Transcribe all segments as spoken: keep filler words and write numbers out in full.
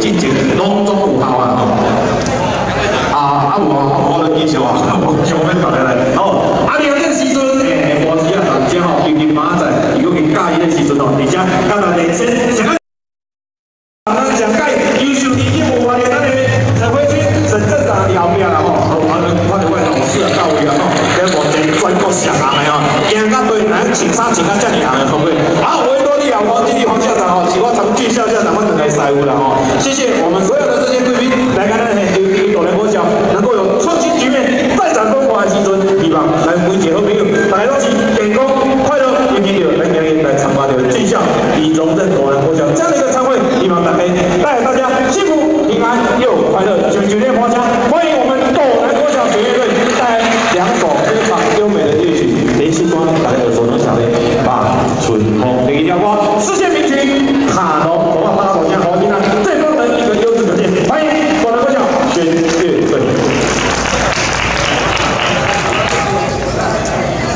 进前，拢总有效啊吼。啊啊有啊，我都记住啊，我想要搞来来。好，啊，你有这时阵，诶，无时啊，人家吼平平马仔，如果佮介意的时阵吼，而且甲咱连先先。 蒋介优秀的业务人员，咱的陈辉军沈镇长了后壁啦吼，好，啊，我哋位老师啊到位啊吼，跟目前全国上行的吼，今到对咱穿衫穿到遮尔行的，可不可以？好，维多利亚黄经理黄校长吼，是我陈俊校校长，我两个师傅啦吼，谢谢我们所有的这些贵宾来跟咱的刘刘斗南国小能够有创新局面再展风华的时阵，希望咱每一个好朋友，大家都是健康快乐，迎接着咱今日来参加着俊校以荣任斗南国小这样的一个参会，希望大家。 带给大家幸福、平安又快乐，九九年华强，欢迎我们斗南国小学乐队带来两首非常优美的乐曲，连续歌，大家耳熟能详的《把春风》第一条歌，世界名曲《卡农》，我把大家首先好听啊，最高的一个优质表现，欢迎斗南国小学乐队。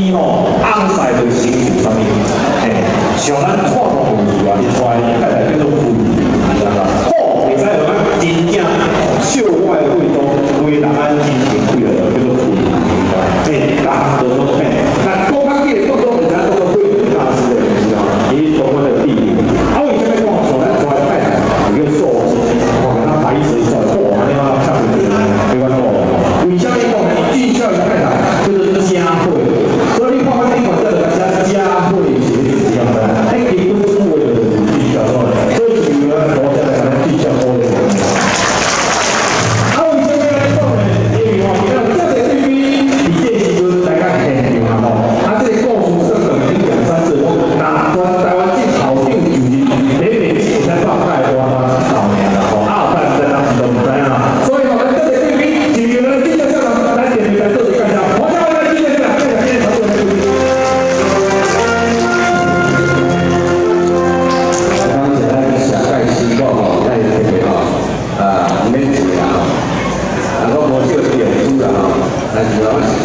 机吼，昂塞就形成啥物？嘿，像咱看到故事啊，你出来太太叫做富，知道吗？好，会使有咱真正笑外慧中，为人安真情贵了，叫做富，嘿，大家都说嘿，那高科技动作人家都会大师的，你知道吗？伊所谓的地理，啊，为什么讲像咱出来太太有个寿星，我给他白水出来，哇，你妈看不起，没关系。为什么讲呢？技巧太太就是佳慧，所以你看看你看这个佳佳慧是怎样的？哎，结婚是为了技巧喏，所以女儿我现在讲技巧多一点。啊，为什么来讲呢？因为吼，你看这个对比，你这时阵大家现场啊吼，啊，这个故事算可能两三次，我拿全台湾最好定就是每每次才放开我嘛老年了吼，啊，但是咱是都唔知啊，所以吼，咱这个对比，就有人技巧上咱点名来做一干啥？我叫他技巧上，这个今天讨论的。刚才咱下盖新讲吼，咱有特别吼，啊，唔免钱啦吼，啊，我无少点数啦吼，但是我。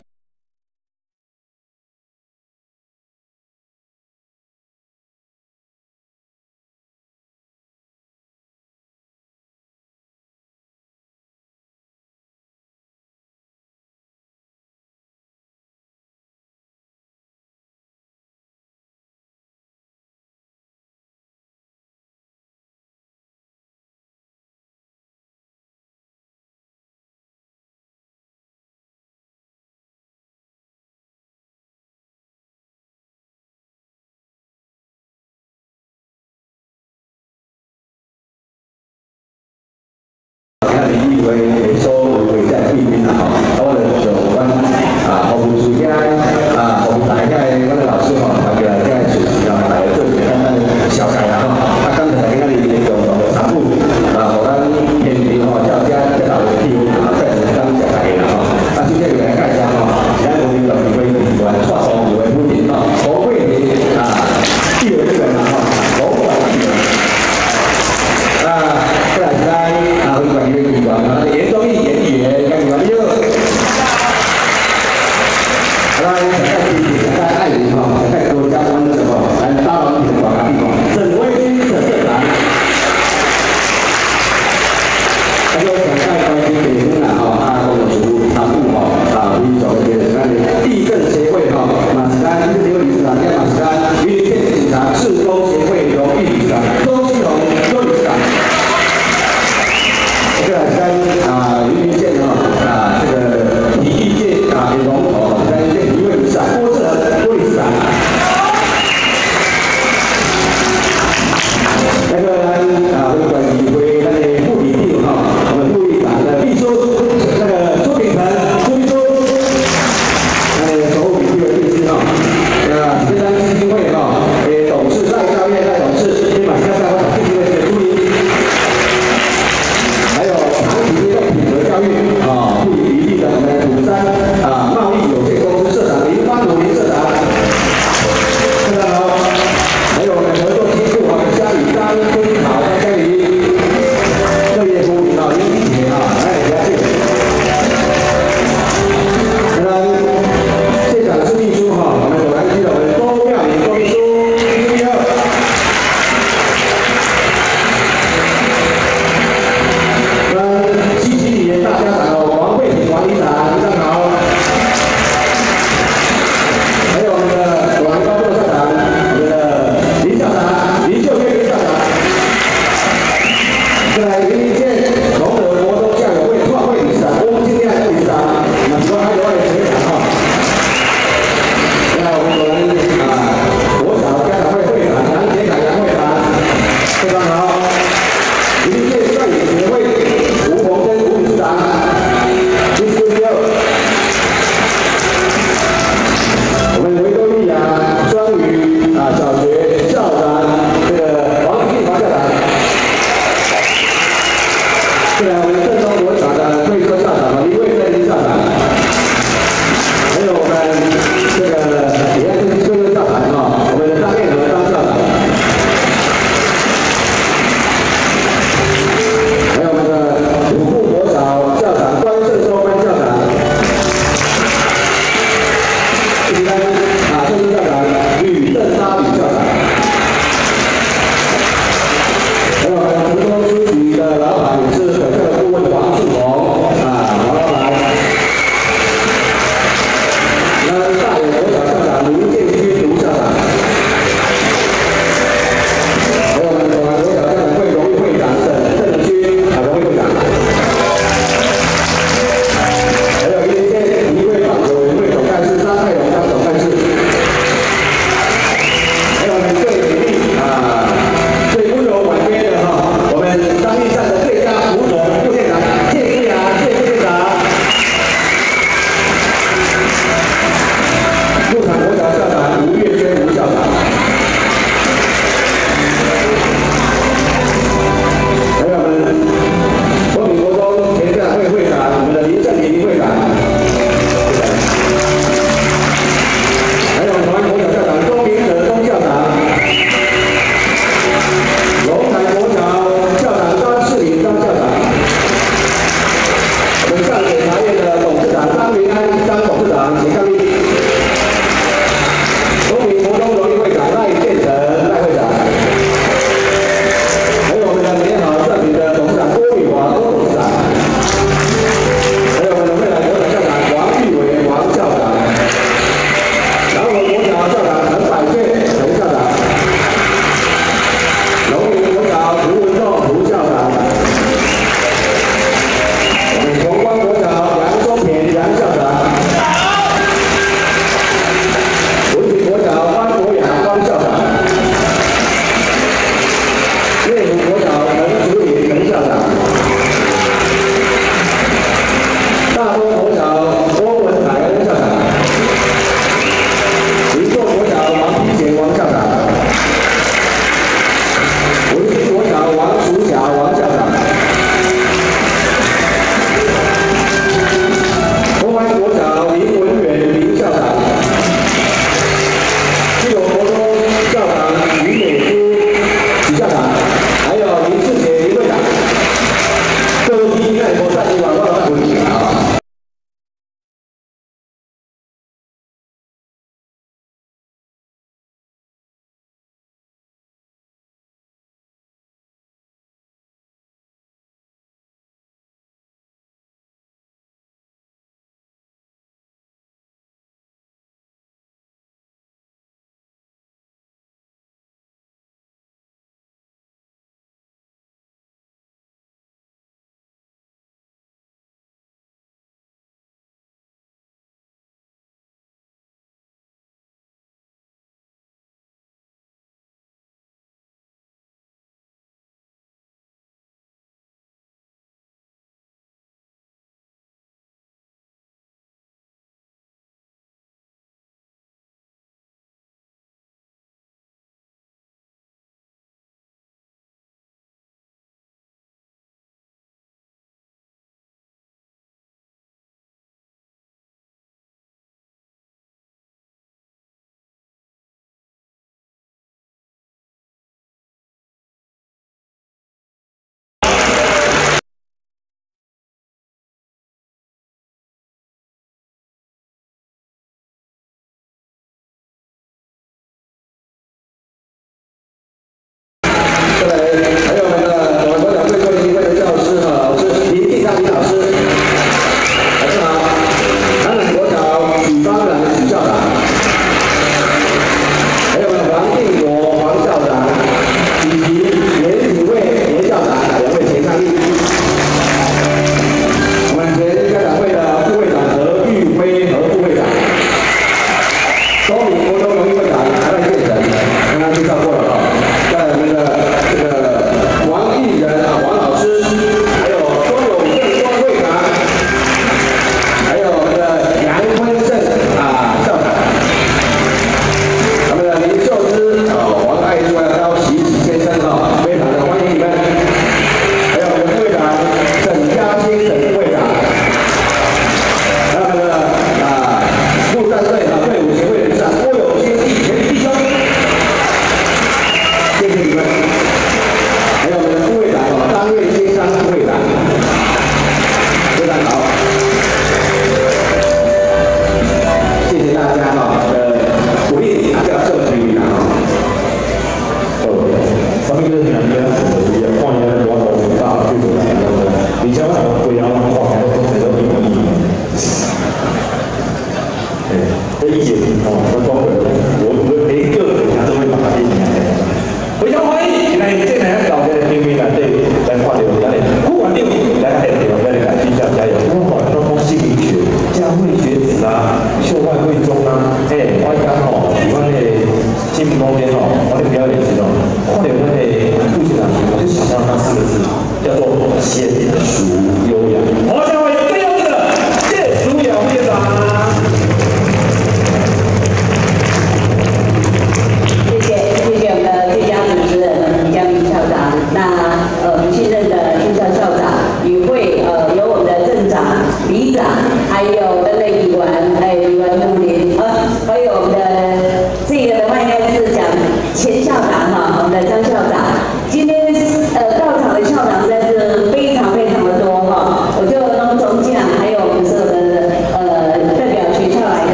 以为会所会在避免啦吼，我就就阮啊服务处遐啊服务台遐阮个老师吼，大家遐主持人来做一个简单的小改啦吼，啊刚才在遐里用产妇啊，互咱现场吼，叫遮遮老师去啊，再是当食大家啦吼，啊今天就来介绍吼，现在我们有几位议员，创创几位夫人吼，侯慧玲啊，议员这个啦吼，侯管议员。啊，再来是咱啊，会管理的议员啊，严宗义严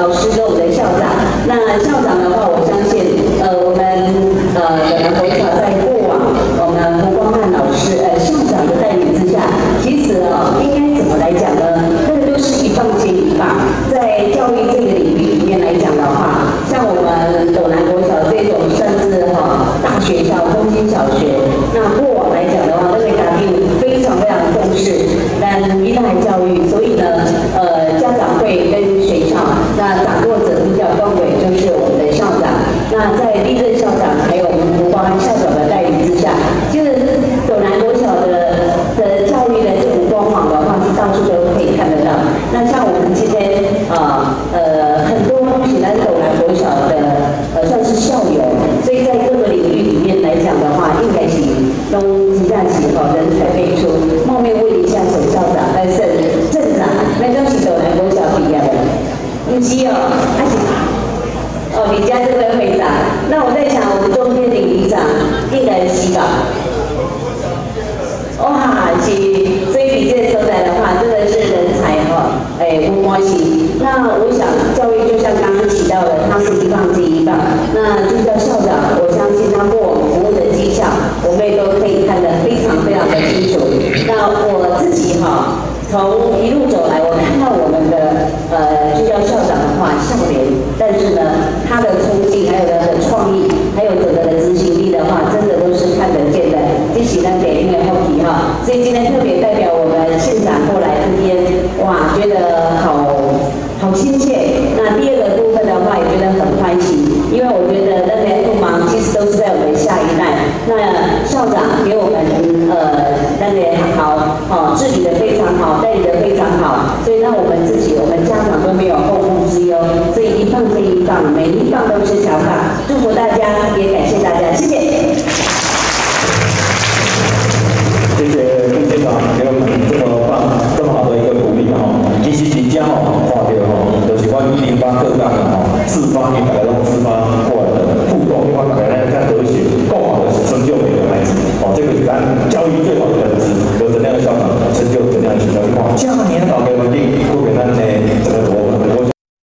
老师跟我们的校长。那校长的话，我相信，呃，我们呃葛南国小在过往我们胡光汉老师呃校长的带领之下，其实哦，应该怎么来讲呢？这个都是一棒接一棒，在教育这个领域里面来讲的话，像我们葛南国小这种算是哈、哦、大学校、中心小学，那过往来讲的话，都会打定非常非常重视但依赖教育，所以呢，呃，家长会跟学校，那掌舵者督教光伟就是我们的校长。那在历任校长还有我们胡光汉校长的带领之下，就是斗南国小的的教育的这种光芒的话，是到处都可以看得到。那像我们今天啊呃很多恭喜咱斗南国小的呃算是校友，所以在各个领域里面来讲的话，应该是都极大起哦人才辈出。冒昧问一下总校长，但是镇长，那都是斗南国小毕业的，不是哦，还是哦，你家这位会长。那我在想，我们中天领里长应该是吧？哇，是，所以你这所在的话，真的是人才哈，哎，不关系。那我想，教育就像刚刚提到的，它是一棒接一棒。那助教校长，我相信他过往服务的绩效，我们也都可以看得非常非常的清楚。那我自己哈，从一路走来，我看到我们的呃助教校长的话，笑脸，但是呢，他的冲劲，还有他的创意，还有整个的执行力的话，真的都是看得见的。这是咱给因为后提哈，所以今天特别代表我们县长过来这边，哇，觉得好好亲切。那第二个部分的话，也觉得很欢喜，因为我觉得那些不忙，其实都是在我们下一代。那校长给我们呃那个好哦治理的非常好，带理的非常好，所以让我们自己我们家长都没有后顾之忧，所以一棒接一棒，每一棒都是强棒。祝福大家，也感谢大家，谢谢。 谢谢副县长给我们这么棒、这么好的一个鼓励哈。其实真正吼，看到吼，就是阮一零八各岗的吼，四方一百拢四方过来的互动，我大家来看和谐，更好的成就每个孩子。哦，这个是咱教育最好的本质，有怎样的校长，成就怎样的学校。哇，这样年老给我们定，不给咱呢，这个我们我。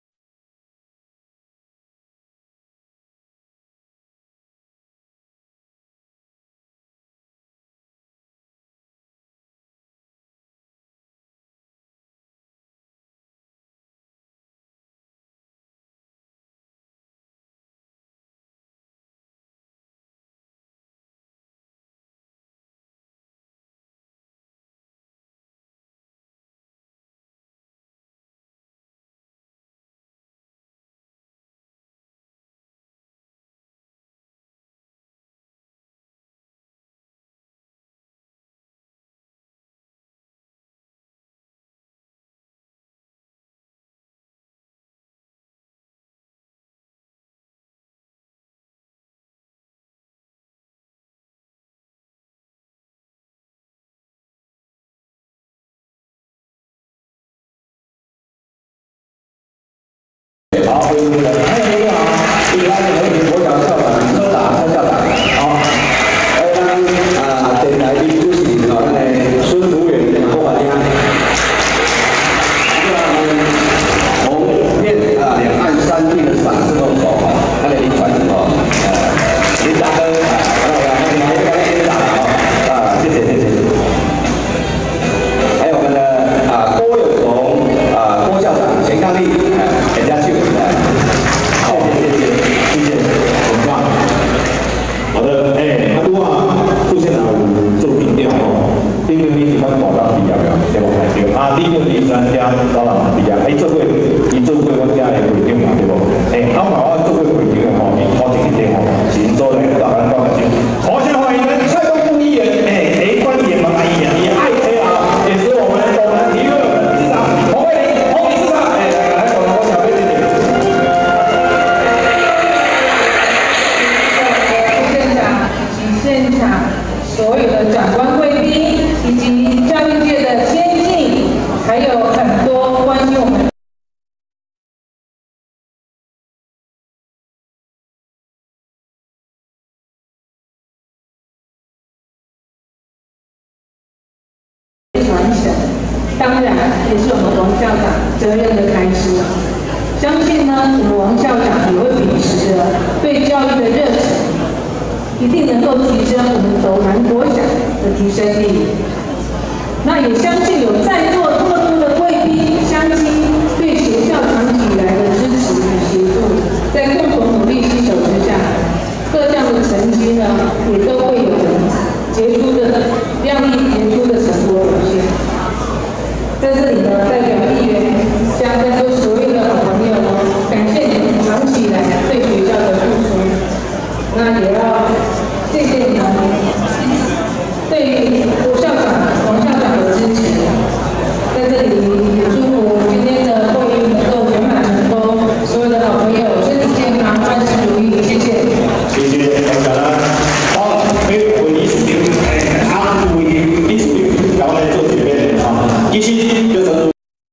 好，欢迎各位。还有一个好，第三个和平国小校长柯达柯校长，好，还有咱啊电台的主持人哦，咱的孙福远郭法家，这个红遍啊两岸三地的赏识动手哦，他的林传哦，呃，林大哥啊，好了，我们来一个林大哦，啊，谢谢谢谢。还有我们的啊郭有龙啊郭校长钱康利，人家去。好，谢谢谢谢，很棒。好的，哎，阿拄啊，副县长有做评调哦，因为你喜欢保障比较了，对不对？啊，你个零三加导览比较，哎，做过，你做过我家的会长嘛，对不？哎，阿妈我做过会长的吼，你好几个电话，请做来导览报告先。好，现在欢迎蔡东富议员，哎，雷官也蛮爱也也爱车啊，也是我们斗南体育市长洪慧玲，洪理事长，哎，来来，我们小贝姐姐。 现场所有的长官贵宾以及教育界的先进，还有很多关心我们。传承，当然也是我们龙校长责任的开始。相信呢， 呢，我们王校长也会秉持着对教育的热忱，一定能够提升我们斗南国小的提升力。那也相信有在座这么多的贵宾乡亲对学校长期以来的支持与协助，在共同努力携手之下，各项的成绩呢，也都会有杰出的、亮丽杰出的成果表现。在这里呢，代表议员向在座所有的好朋友呢，感谢你们长期以来对学校的付出。那也要谢谢你们对于吴校长、王校长的支持。在这里也祝福今天的会议能够圆满成功，所有的好朋友身体健康，万事如意。谢谢。 谢谢大家。好，每会议时间，哎，他会议一起然后来做准备啊，一起就是。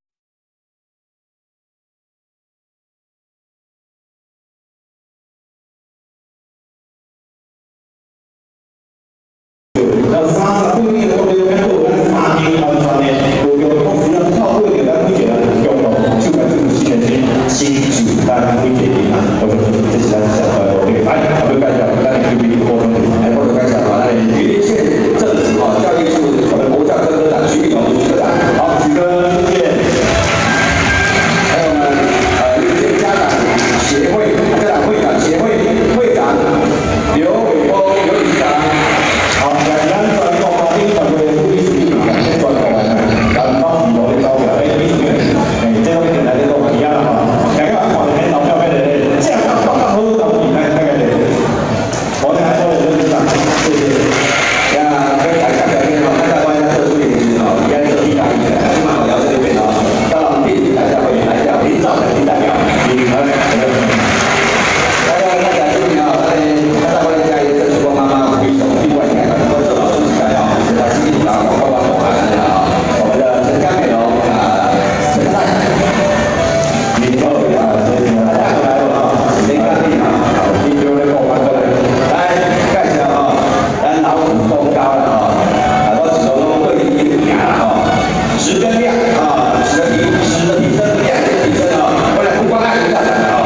那三十几年我哋看过，咱三年完全的，有有公司要透过嘅，咱每一个人用咯，就係做新嘅新新就咱每一个啊，我哋这是咱小朋友对，来，我们介绍咱嘅 P P T 活动，来，我哋介绍下咱嘅云林县政府啊教育处我们国教科科长徐宇龙科长，好，徐哥，谢谢。还有我们呃云林县家长协会家长会长协会会长刘伟峰刘理事长。好，咱咱全国华丁团队副理事长，先转过来，南方五楼的高表，哎，李主任，哎，这位进来的都一样哈，大家看的老表妹的，这样刚刚好都比来大概的，我们还说的就是讲，谢谢，呀，跟大家表现好，大家关心特殊饮食哦，应该是一打一的，起码我聊这边哦，到电视台下会来讲，林兆成林代表，你们大家大家注意啊，大家大家关心家里的曙光妈妈挥手，另外一个。来自于啊，广告广播啊，我们的陈家美容啊，陈太，你好啊，这个大家来了啊，林家丽啊，你就来过来过来，来介绍啊，咱老虎功高了啊，啊，我只能对你一点了啊，十跟量啊，十的提，十的提升，量的提升啊，为了不光爱校长啊，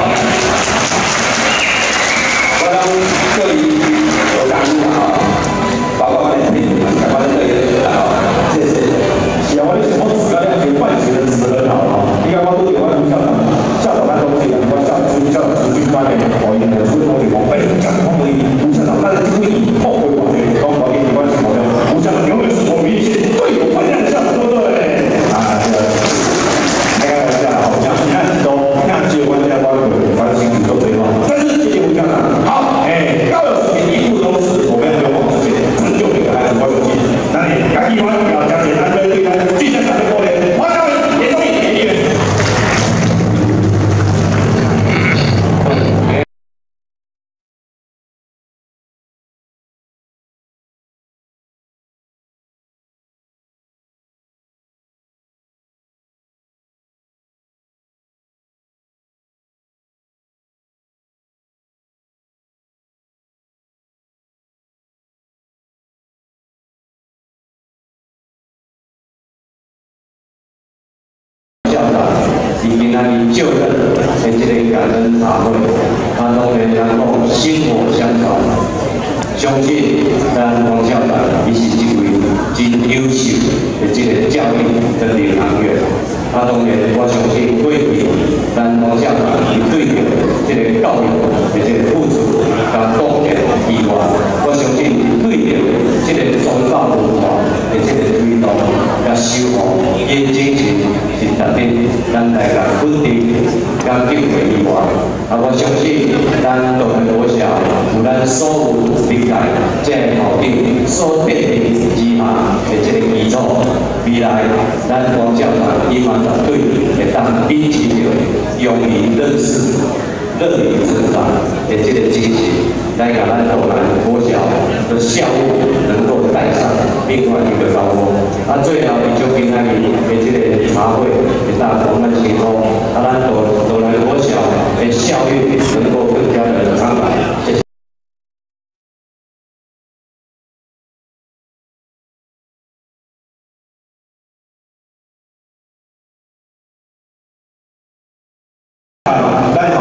我当这里有感悟啊。包括我们你们相关的这些啊，谢谢。喜欢什么资格量可以换取的资格好啊？你看我都有我校长，校长那东西，我校长校长出去发言，我应该出东西我哎，讲什么可以？吴校长他的经历后悔我的，刚好给你关系好的，吴校长永远是我们一些最有分量的校长，对不对？啊，这个开个玩笑，好像你看都看结婚家关系，关系宇宙对吗？但是谢谢吴校长，好，哎，高有事情一步都是我们要往之前。就这个孩子我有记，那你赶紧完表讲解安全对待具象产业过年，王家伟、严忠义、严议员。是今仔日就任的这个感恩茶会，啊，当然能够薪火相传，相信咱王校长伊是一位真优秀的这个教育的领航员。啊，当然我相信过去咱王校长伊对着这个教育的这个付出甲贡献以外，我相信对着这个宗教文化的这个推动甲修复，因精神是特别咱大家稳定甲敬畏以外，啊，我相信咱斗南国小有咱所有历代这个校长所奠定之下的这个基础，未来咱王校长伊嘛绝对会当秉持着勇于认识、乐于成长的这个精神，来把咱斗南国小的校务能够带上另外一个高峰。啊，最后就今仔日的这个茶会，会大我们祈祷，啊，咱斗斗南国小的校运能够更加的昌来。谢谢。咱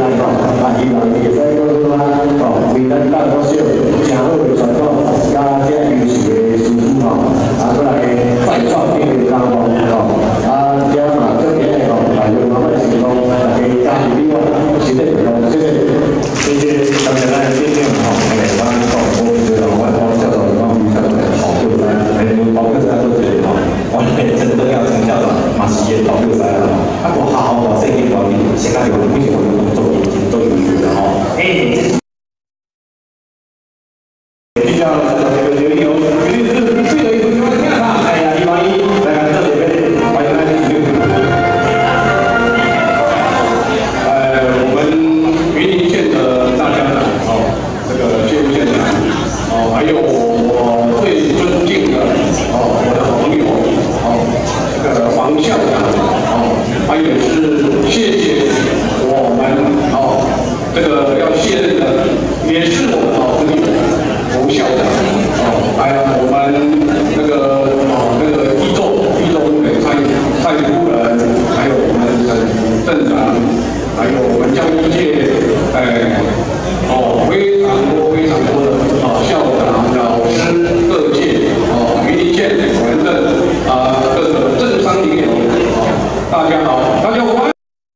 吼，啊，希望会使讲说啊，吼，为咱大国小正好的传统，加这优秀的师傅吼，啊，过来再创这个高峰吼，啊，这嘛这边吼，啊，用慢慢成功，大家加油另外，是咧成功，谢谢，谢谢，感谢咱的先生吼，诶，咱讲我觉得我我教授讲比较好，对不对？诶，包括咱都觉得吼，我哋真正要成教授嘛是也好对不对啦？啊，我好好把这个管理，现在有目前我们做已经做有趣的吼，诶。比较这个这个这个有，因为这这个有地方看他，哎呀，一万一来看这里边，欢迎来继续。呃，我们云林县的大家长哦，这个谢副县长哦，还有我最尊敬的哦，我的好朋友哦，这个黄校长哦，还有是谢谢我们哦，这个要卸任的也是我的好朋友。侯校长，哦，还有我们那个哦那个一中一中的蔡蔡夫人，还有我们沈镇长，还有我们教育界，哎，哦非常多非常多的哦校长、老师、各界哦云林县我们的啊各个政商名流，哦大家好，大家好。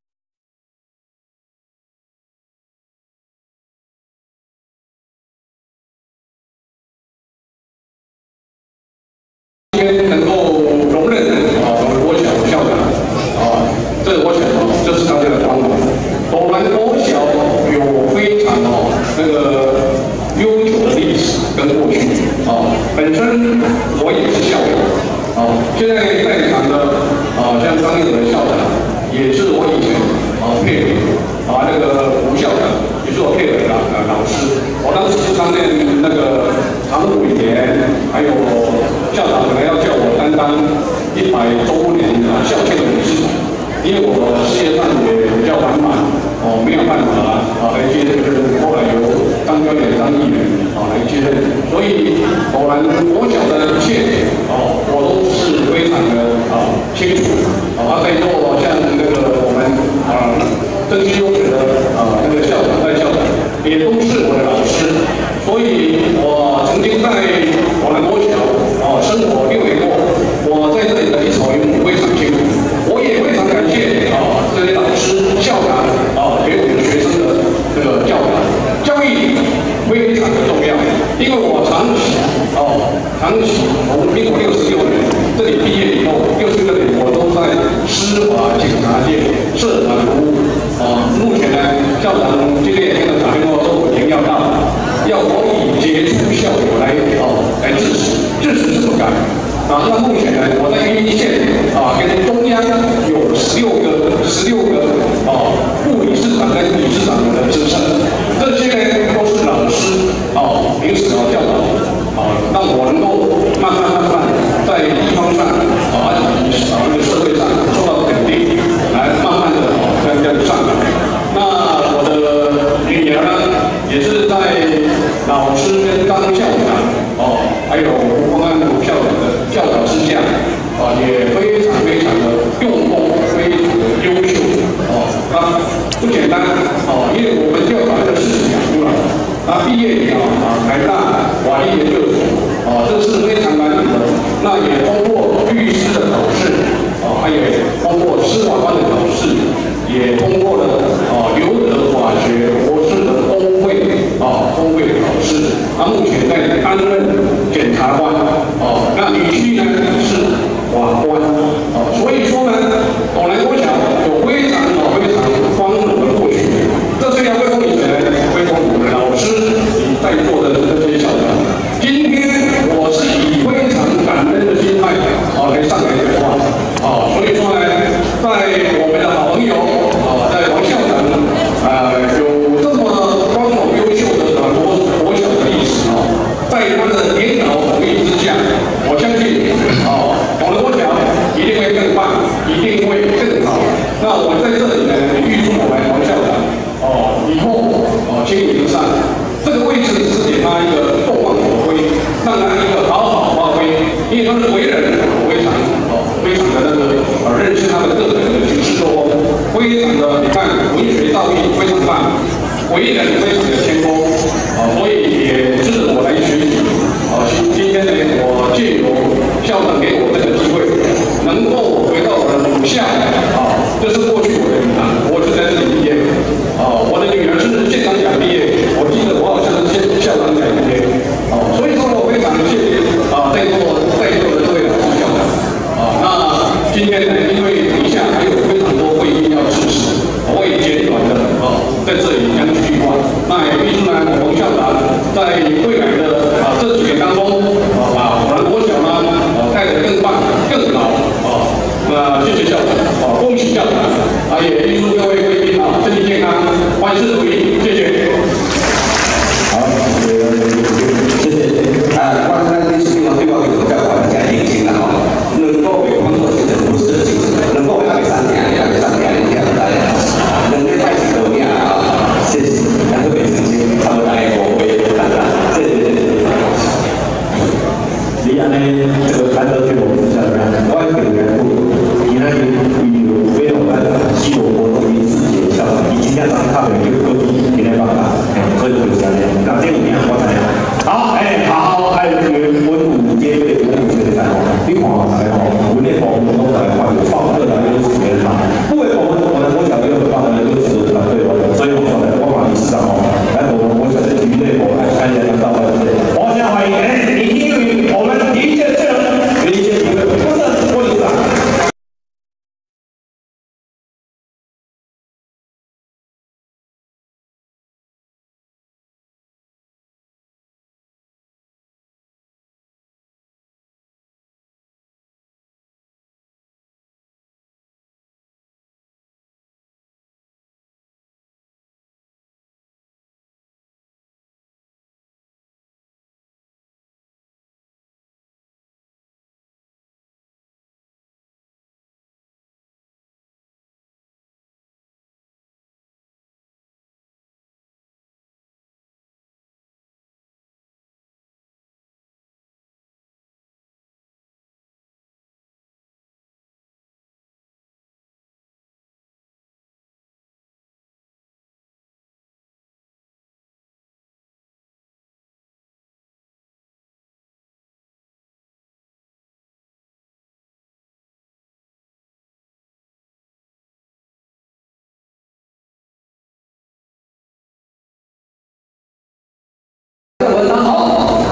能够容忍啊，我们国小校长啊，这个我想啊，这是大家的光荣。斗南国小有非常哦那个悠久的历史跟过去啊，本身我也是校友啊，现在在场的啊，像张义和校长也是我以前啊配合啊，那个吴校长也是我配合的啊老师，我当时是担任那个常务委员，还有校长本来要叫我担当一百周年啊校庆的理事长，因为我事业上也比较繁忙，哦没有办法啊来接任，后来由张教练、张议员啊来接任，所以偶然国小的一切哦我都是非常的啊清楚，啊在座像那个我们啊登记优学的啊那个校长戴校长也都是我的老师，所以我曾经在我们国小啊生活六年过，我在这里的一草一木非常清楚，我也非常感谢啊这些老师校长啊给我们学生的这个教导，教育非常的重要，因为我长期哦长期从民国六十六年这里毕业以后，六十六年我都在司法警察界社团服务啊，目前呢校长今天也听了打电话说我年要到，要我以杰出校友来哦来支持，支持是不敢。啊，那目前呢，我在云林县啊，跟中央有十六个、十六个啊副理事长跟理事长的职称，这些呢都是老师啊平时啊教导啊，让我能够慢慢慢慢在地方上啊，以及啊这个社会上受到肯定，来慢慢的啊这样这样上来。那我的女儿呢，也是在老师跟张校长哦，还有吴光安吴校长的教导之下，啊，也非常非常的用功，非常的优秀，哦，啊，不简单，哦，因为我们就要把这个事情讲出来。他毕业以后啊，台大法律研究所，啊，这是非常难得的。那也通过律师的考试，啊，还有通过司法官的考试，也通过了啊留德法学博士的公会啊公会的考试。他目前在担任检察官，哦，那女婿呢是法官，哦，所以说呢，斗南国小有非常好、非常光荣的过去。这是要归功于谁呢？归功我们的老师以及在座的这些校长。今天我是以非常感恩的心态，啊，来上来讲话，啊，所以说呢，在我们的好朋友，啊，在王校长，啊，有这么光荣优秀的啊国国小的历史啊，在他的领导统一之下，我相信啊，我们国小一定会更棒，一定会更好。那我在这里呢，预祝我们王校长哦，以后哦经营上这个位置是给他一个众望所归，让他一个好好发挥，因为他是为人非常哦非常的那个呃认识他的个人的行事作风，非常的你看文学造诣非常棒。 为人非常的谦恭，啊，所以也值得我来学习。啊，今今天呢，我借由校长给我这个机会，能够回到我的母校，啊，这是过去我的银行，我是在这里毕业，啊，我的女儿是县长奖毕业，我记得我好像是县校长奖毕业，啊，所以说我非常谢谢啊在座在座的各位老师校长，啊，那今天呢，因为底下还有非常多会议要支持，我也简短的啊在这里讲几句话，那也预祝呢我们校长在未来的啊这几年当中，啊把我们国小呢啊带得更棒更好啊，那谢谢校长，啊恭喜校长，啊也预祝各位贵宾啊身体健康，万事如意，谢谢。 好，谢谢谢谢。啊，我咱这是地方对我有较大的认真啦吼，两个月工作其实不是很轻松，两个月也袂三天，也袂三天，你听知啦，两礼拜是多领啊，谢谢，咱特别澄清，差不多大概五位，谢谢谢谢。你安尼这个难得对我们校长，我也给人不，你那里有非有咱西罗活动一次节校长，已经要上卡的一个科技，你来帮他，所以就是这样，感谢你啊，我才好，哎，好，还有这个文武皆备，文武全才哦，你看来哦，文内部我们都来换有创客来优秀人嘛，不为我们我们国小也有棒的优秀的团队哦，所以我们来光马理事长哦，来我们国小的体育内部来参加到这里，我先欢迎哎，李英宇，我们一届这有一些一个不是郭理事长。 大家好，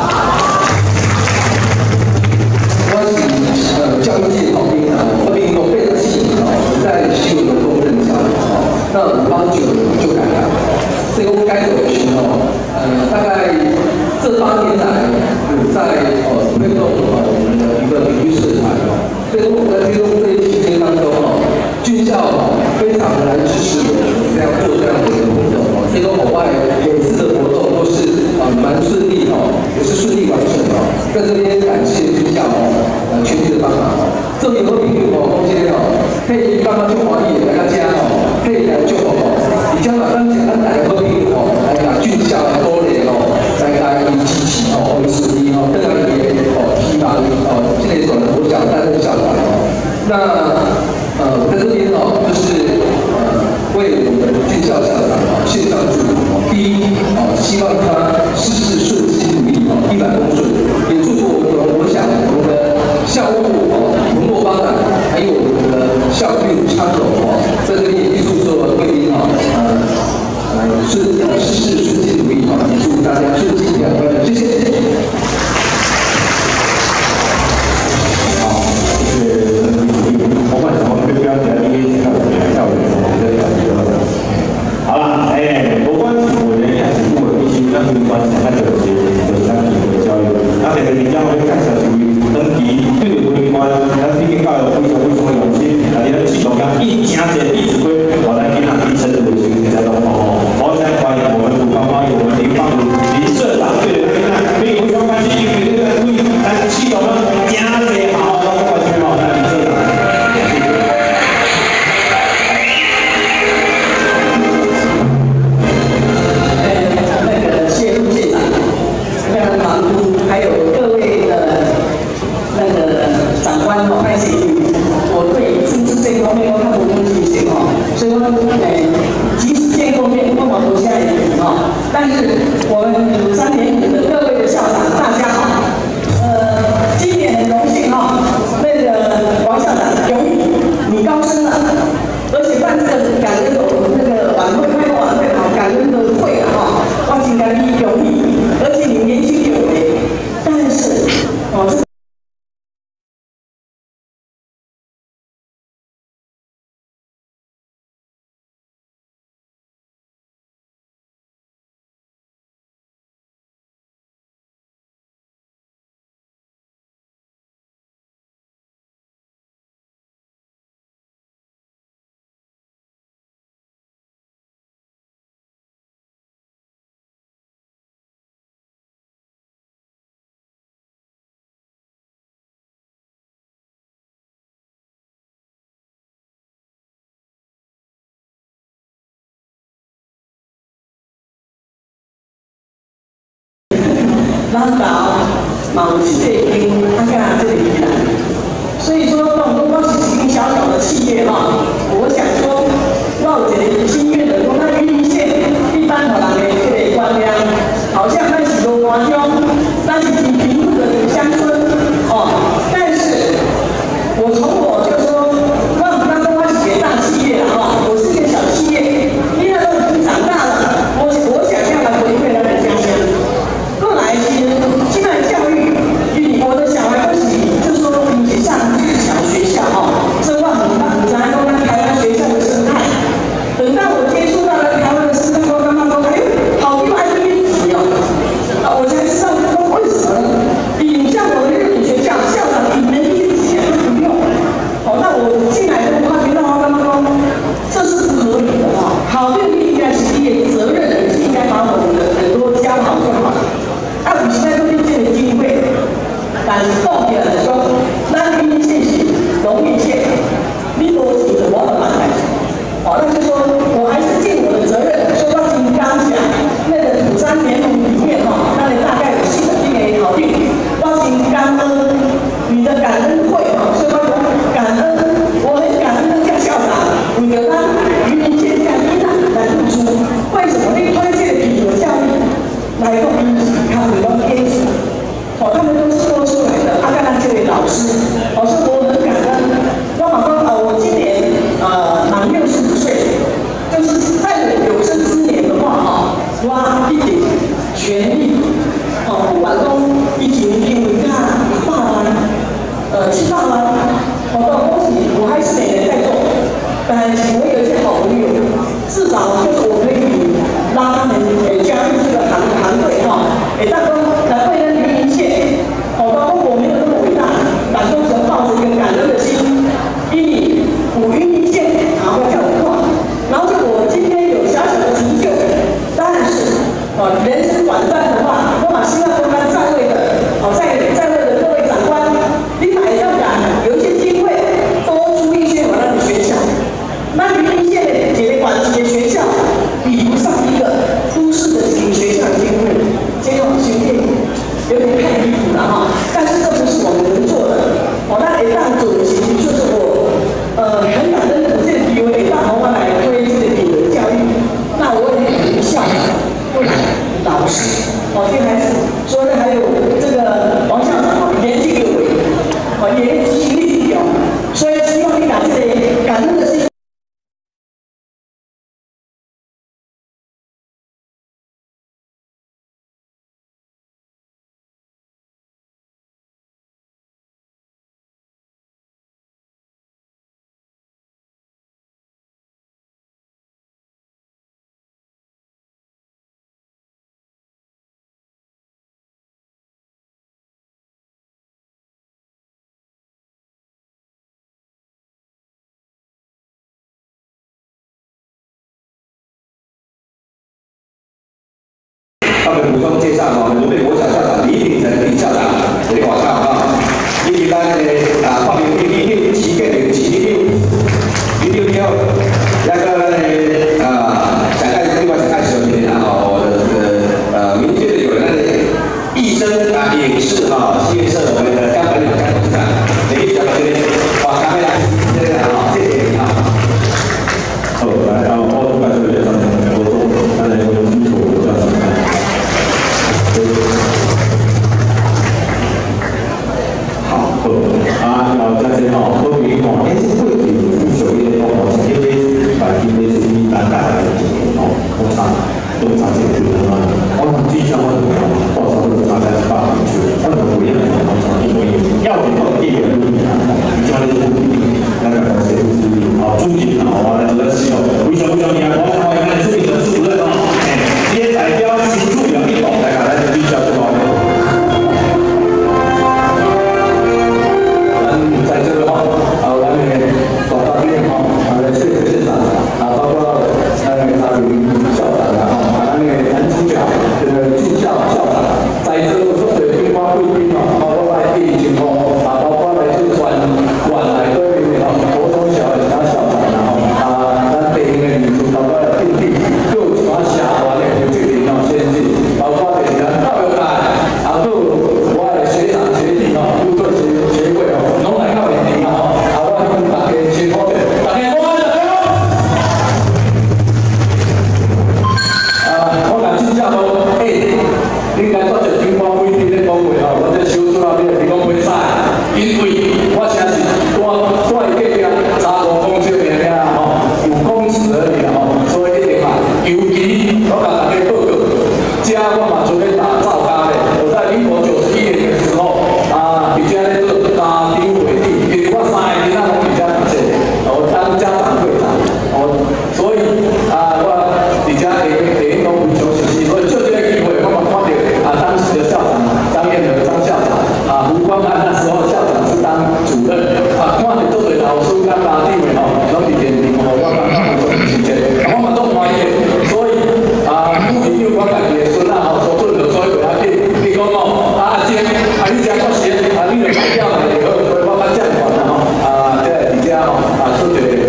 我是呃教育界郝斌啊，郝斌我非常幸运啊，我在西游的公任教啊，那五八九就改了，所以我该走的时候，呃，大概这八年来有在呃推动呃我们的一个体育社团哦，所以我在推动这一期间当中哦，军校非常的来支持我们这样做这样的一个活动哦，所以说国外每次的活动都是啊蛮顺利哦，也是顺利完成哦，在这边感谢军校哦，呃全力的帮忙哦，这里和平哦空间哦，可以帮忙就华裔大家哦，可以来就好哦，你将来当前安来和平哦，来把军校多年哦，来来一起哦，为顺利哦，更加也哦提拔哦，现在所的国小担任校长哦，那呃在这边哦，就是呃为我们军校校长哦献上祝福哦，第一哦希望他事事顺心如意哦，一帆风顺，也祝福我们的国小我们的校务哦蓬勃发展，还有我们的校运昌隆哦，在这里也祝所有贵宾哦呃呃顺事事顺心如意哦，也祝大家顺心两快乐，谢谢。 好了，哎，不管是我们还是我们一些那相关的那个些就是咱们的教育，那这个你将会介绍属于登记对有关关，咱毕竟教育非常非常用心，而且系统上一正侪弟子规，我来给他提升的学习在当中哦。好，现在欢迎我们鲁芳芳，我们林芳如林社长对的，那没有互相关系，因为这个注意，但系统上正侪好，我过去哦，那林社长。 还有各位的那个长官哦，派遣我对政治这方面我看不懂事情哦，所以我诶，即使这方面我嘛无啥咱岛嘛有这个经，啊甲这个依然。所以说，我们光是一个小小的企业哈，我想说，我有一个心愿的，讲咱云林县一般互人的这个观念，好像咱是罗华乡，咱是贫贫苦的乡村哦，但是我从我就说，我当中我是一个大企业了哈，我是一个小企业，因为都已经长大了，我我想要来回馈咱的家乡。过来是现在教育，我的小孩不是就说你上小学校哦，这我很很知道咱台湾学校的生态。等到我接触到了台湾的生态，我刚刚说，哎，好地方这边挤哦，我才知道为什么呢？你像我的日语学校校长，你们一直讲都不用。哦，那我进来的话，觉得我刚刚说这是不合理的哈。好对立应该是第一责任人是应该把我们的很多教好就好。啊，有时在这边这个机会，但是到底来说，咱云林县是农业县，你多是我的蛮来。哦，那就说我还是尽我的责任，说到今刚讲那个土山联盟里面哈，那里大概有四个这个考虑，我今感恩你的感恩会哈，所以我感恩，我很感恩这个校长，为了咱云林县这样一来来付出，为什么你推荐品格教育来到云林，他们都坚持，哦，他们都是说出来的，他刚刚这位老师，哦，所以我很感恩。我马上呃，我今年呃满六十五岁，就是在我有生之年的话哈，我一定全力哦，不管讲以前因为他大班呃七大班，我到恭喜我还是每年在做，但是我有一些好朋友，至少就是我可以拉他们呃加入这个行行队哈，诶，大家来为了云林县，哦，包括我没有那么伟大，但是我只要抱着一个感恩的心。因为我云林县啊，我叫我话，然后就我今天有小小的成就，但是哦，人生短暂的话，我马希望跟他在位的哦，在在位的各位长官，你马要敢有一些机会多出一些我们的学校，那云林县的几个管级的学校比不上一个都市的几个学校的机会，这种学业有点太离谱了哈，但是这不是我们能做的，哦，那一旦主席就是我。呃，很感恩我这个机会，让我来推这个品德教育。那我也很校长，不然老师，哦，这还是说的还有这个王校长，年纪有为，哦，也执行力有，所以希望你把这个感恩的心。 他们补充介绍哈，鲁北国小校长李秉成李校长，李华校哈，以及咱的啊报名第一六七个零七六零六六，那个呢啊，想看另外想看小点啊，我的这个呃明确的有那个益生啊影视哈，新社我们的江本两江董事长，李校长这边，好，赶快来，这个好，谢谢你啊。好，来，然后我感谢这场活动，带来一个基础的。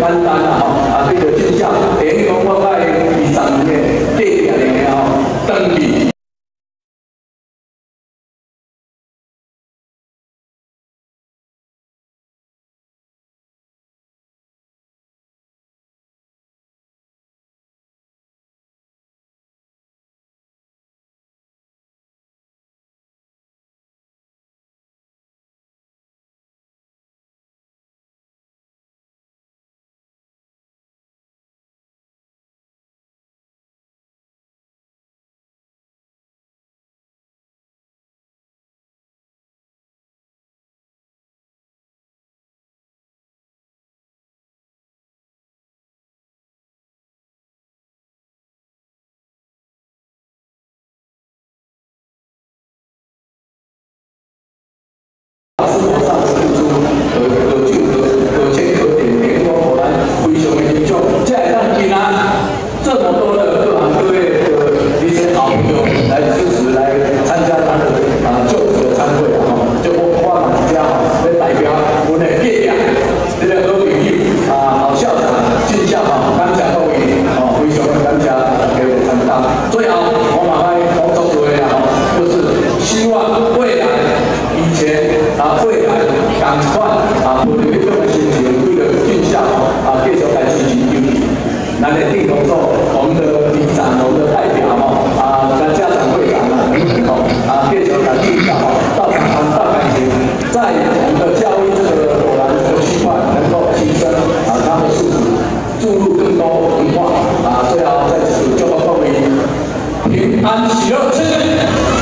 单单啊吼，啊这个真正等于讲我在二十年的这几年吼，登记。生活上的付出，可可就可可圈可点，点光果然非常的优秀。这来让今啊这么多的各行各业的一些好朋友来支持，来参加他的啊就职的参会啊，就我我们家啊，来代表我的业界这个好朋友啊，好校长尽孝啊，感谢各位啊，非常的感谢给我参加。最后我马上工作做的啊，就是希望未来以前。啊，未来赶快啊，我们这种心情为了尽孝啊，继续来支持优异。咱的地方说，我们的里长、我们的代表哦，啊，咱家长会长啊，哦，啊，继续来尽孝哦，到感恩、到感情，在我们的教育这个果然这个区块能够提升啊，他的素质，注入更多文化啊，最好在此祝福各位平安喜乐，谢谢。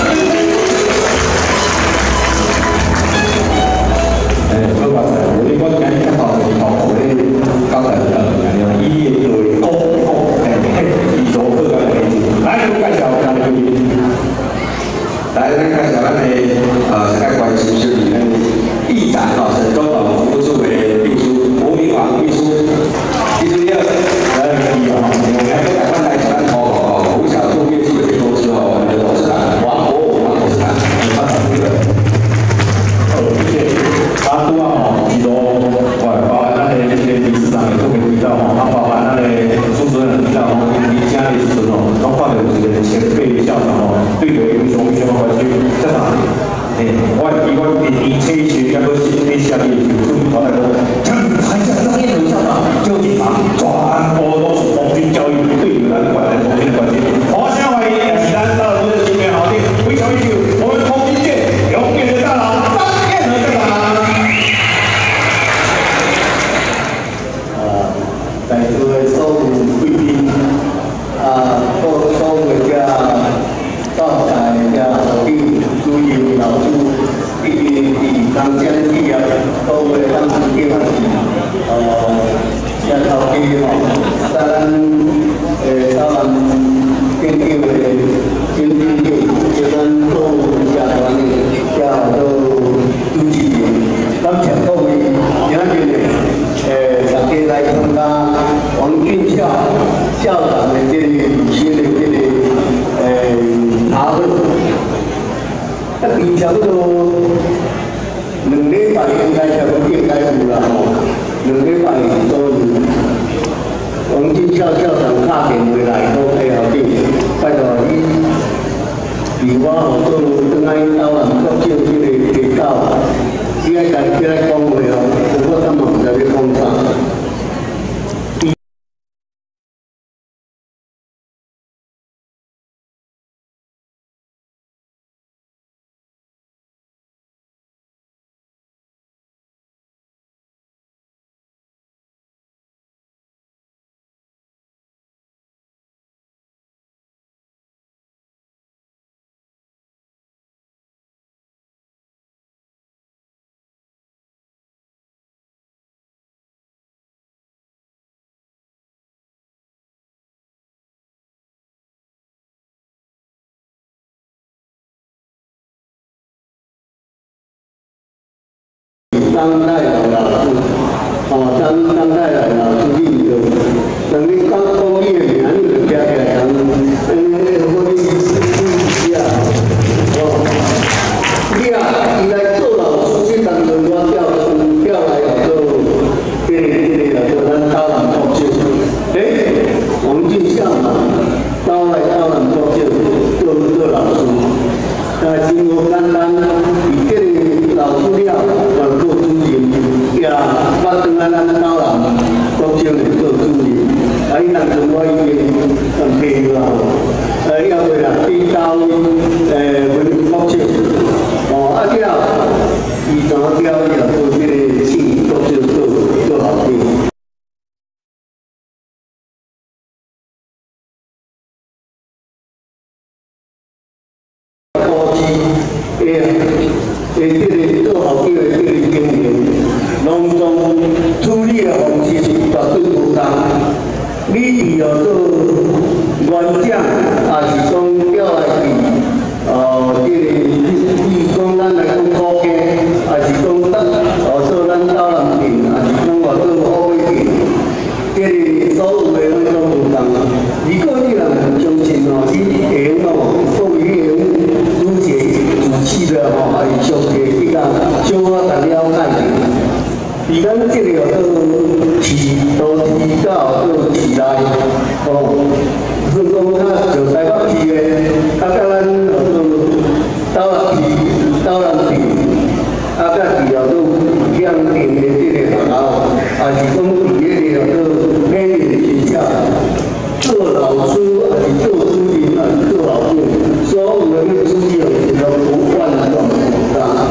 我話我哋嗰間一百年學校咧，交代誒誒醫業對高高誒預咗嗰個係來都介紹咱哋來咱介紹咱哋誒世界關係協會咧議長哦，陳忠華服務處嘅秘書吳明華秘書，秘書要誒議哦，我們喺台灣來講哦，從小做業績的公司哦，我們的董事長王國武王董事長，他講這個。啊，拄啊吼，其實我包含咱個這個理事長也特別提到吼，啊，包含咱個主持人提到吼，以前的時陣吼，攏看到有一個前輩校長吼，對着英雄相關係在哪？誒，我以我年年初學，抑個新的下面就準備過來講，參參加張燕如校長究竟啊，全部都是紅軍教育對於咱管人紅軍的關係。我先歡迎也是咱大陸的新員好弟，非常優秀，我們紅軍界永遠的大佬張燕如校長。在座的所有貴賓，啊，各所有嘅教材嘅學友、主任、老師，以及以當前企業各位當時嘅學士，呃，也頭家吼，咱誒台灣研究嘅經濟界，即咱所有社團嘅也都主持人，感謝各位今日誒大家來參加。王俊孝校長的這個履新的這個誒茶會，啊，比差不多兩禮拜應該差不多應該有啦吼，兩禮拜左右。王俊孝校長打電話來都配合啲，拜託伊離我好多轉來到南國州這個地道，伊愛家己來講話哦，我根本唔知要講啥。当代的老师，哦，当当代的老师领导，等于刚工业男女加起来，咱嗯，那个我们是是啊，哦，你啊，伊来做老师，这当中我调调来做，这个这个做咱台湾。 生活简单，伊这个老资料也做主任，也捌转来咱岛南国政的做主任，啊，伊当阵我已经很配合啊，呃，要为了对到呃文国政，哦，啊了，伊怎么了也做这个新国政做做好啲。 诶，诶，这个做好这个这个经营，拢总处理的方式是绝对无同。你要做园长，还是讲叫来是呃，这个你讲咱来讲土家，还是讲咱哦做咱岛南镇，还是讲话做乌尾镇，这个所有的拢总无同。如果你若相信哦，你会用哦，所以会用主持主持的吼，还是上个比较小可甲了解。伫咱这个做市都市到做市内，哦，所以讲咱就台北市的，啊，甲咱做岛南市、岛南镇，啊，甲伫了做两镇的这个学校，还是讲伫迄个做美语学校。 做老师还是做主任还是做老师，所有的那个资料都不换转啊。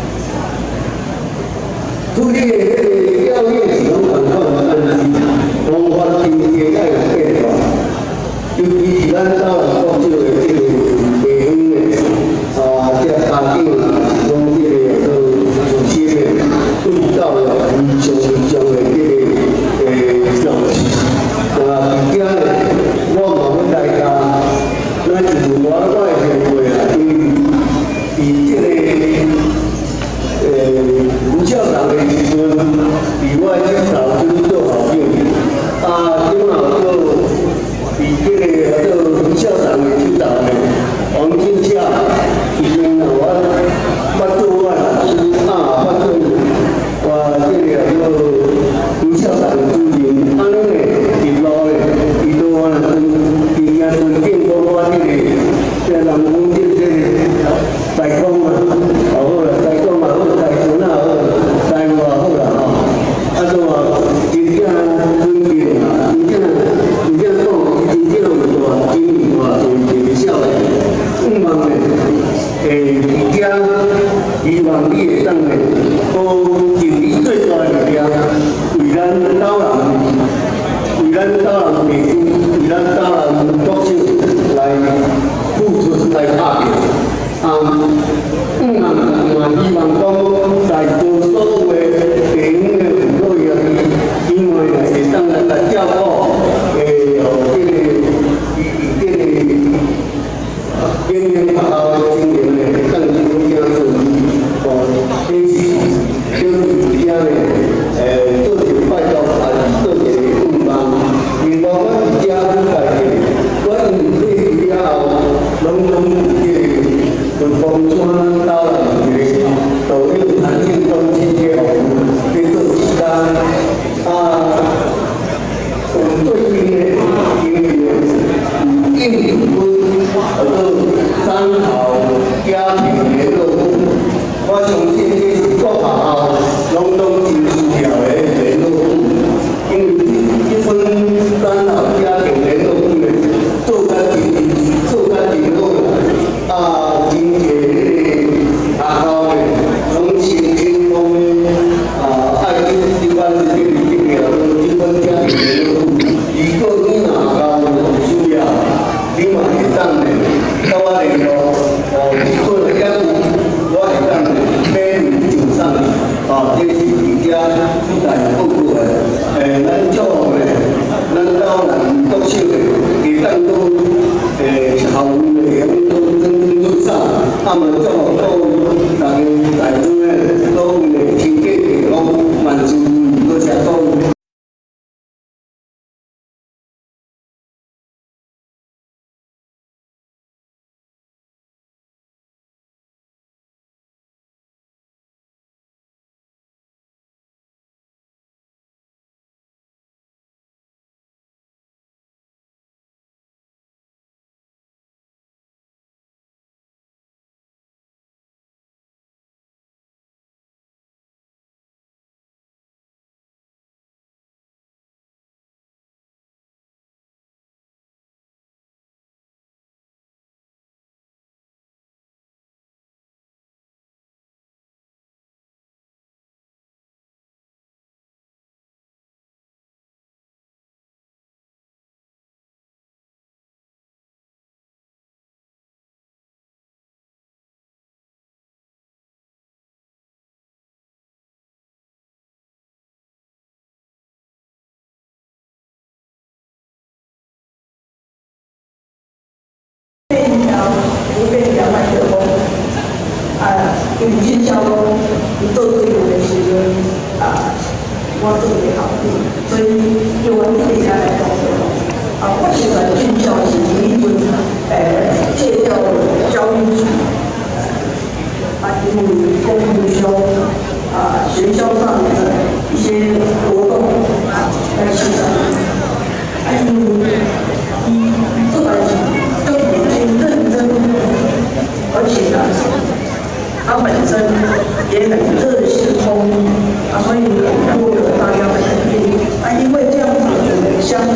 处理的那个教育系统很快很安心，方法经济要有变化。尤其是咱岛南国小的这个地方的啊，这家长啊，讲这个做主持的，对教育非常非常的这个诶重视。 啊，而且呢，我嘛要大家，咱就是我我的认为啊，伊伊这个诶吴校长的时阵，伫我这头就是做校长，啊，今后做伫这个做吴校长的指导的黄金夏，以前啊我捌做我老师啊，捌做我这个做吴校长的主任，安尼呢。 伊都我来尊，伊也尊敬过我这个，这人讲这这代工啊，好好啦，代工嘛好，代孙啊好，代务也好啦吼。啊，都话真正尊敬啊，真正真正讲，真正有大经验大做介绍的，五万的，诶，而且希望你会当的，都尽你最大的力量，为咱岛南。 为咱岛南地区，为咱岛南国小来付出来打拼，啊，嗯啊，嘛希望讲在做所有的地方的辅导员，因为呢会当来来照顾，诶，哦，这个以以这个边缘学校的经营呢，会当更加顺利，哦，这是就是而且呢，诶，做一拜到还是做一个。 另外，我伫遮我家己，我因退休了后，拢拢即个就帮咱岛南一个导演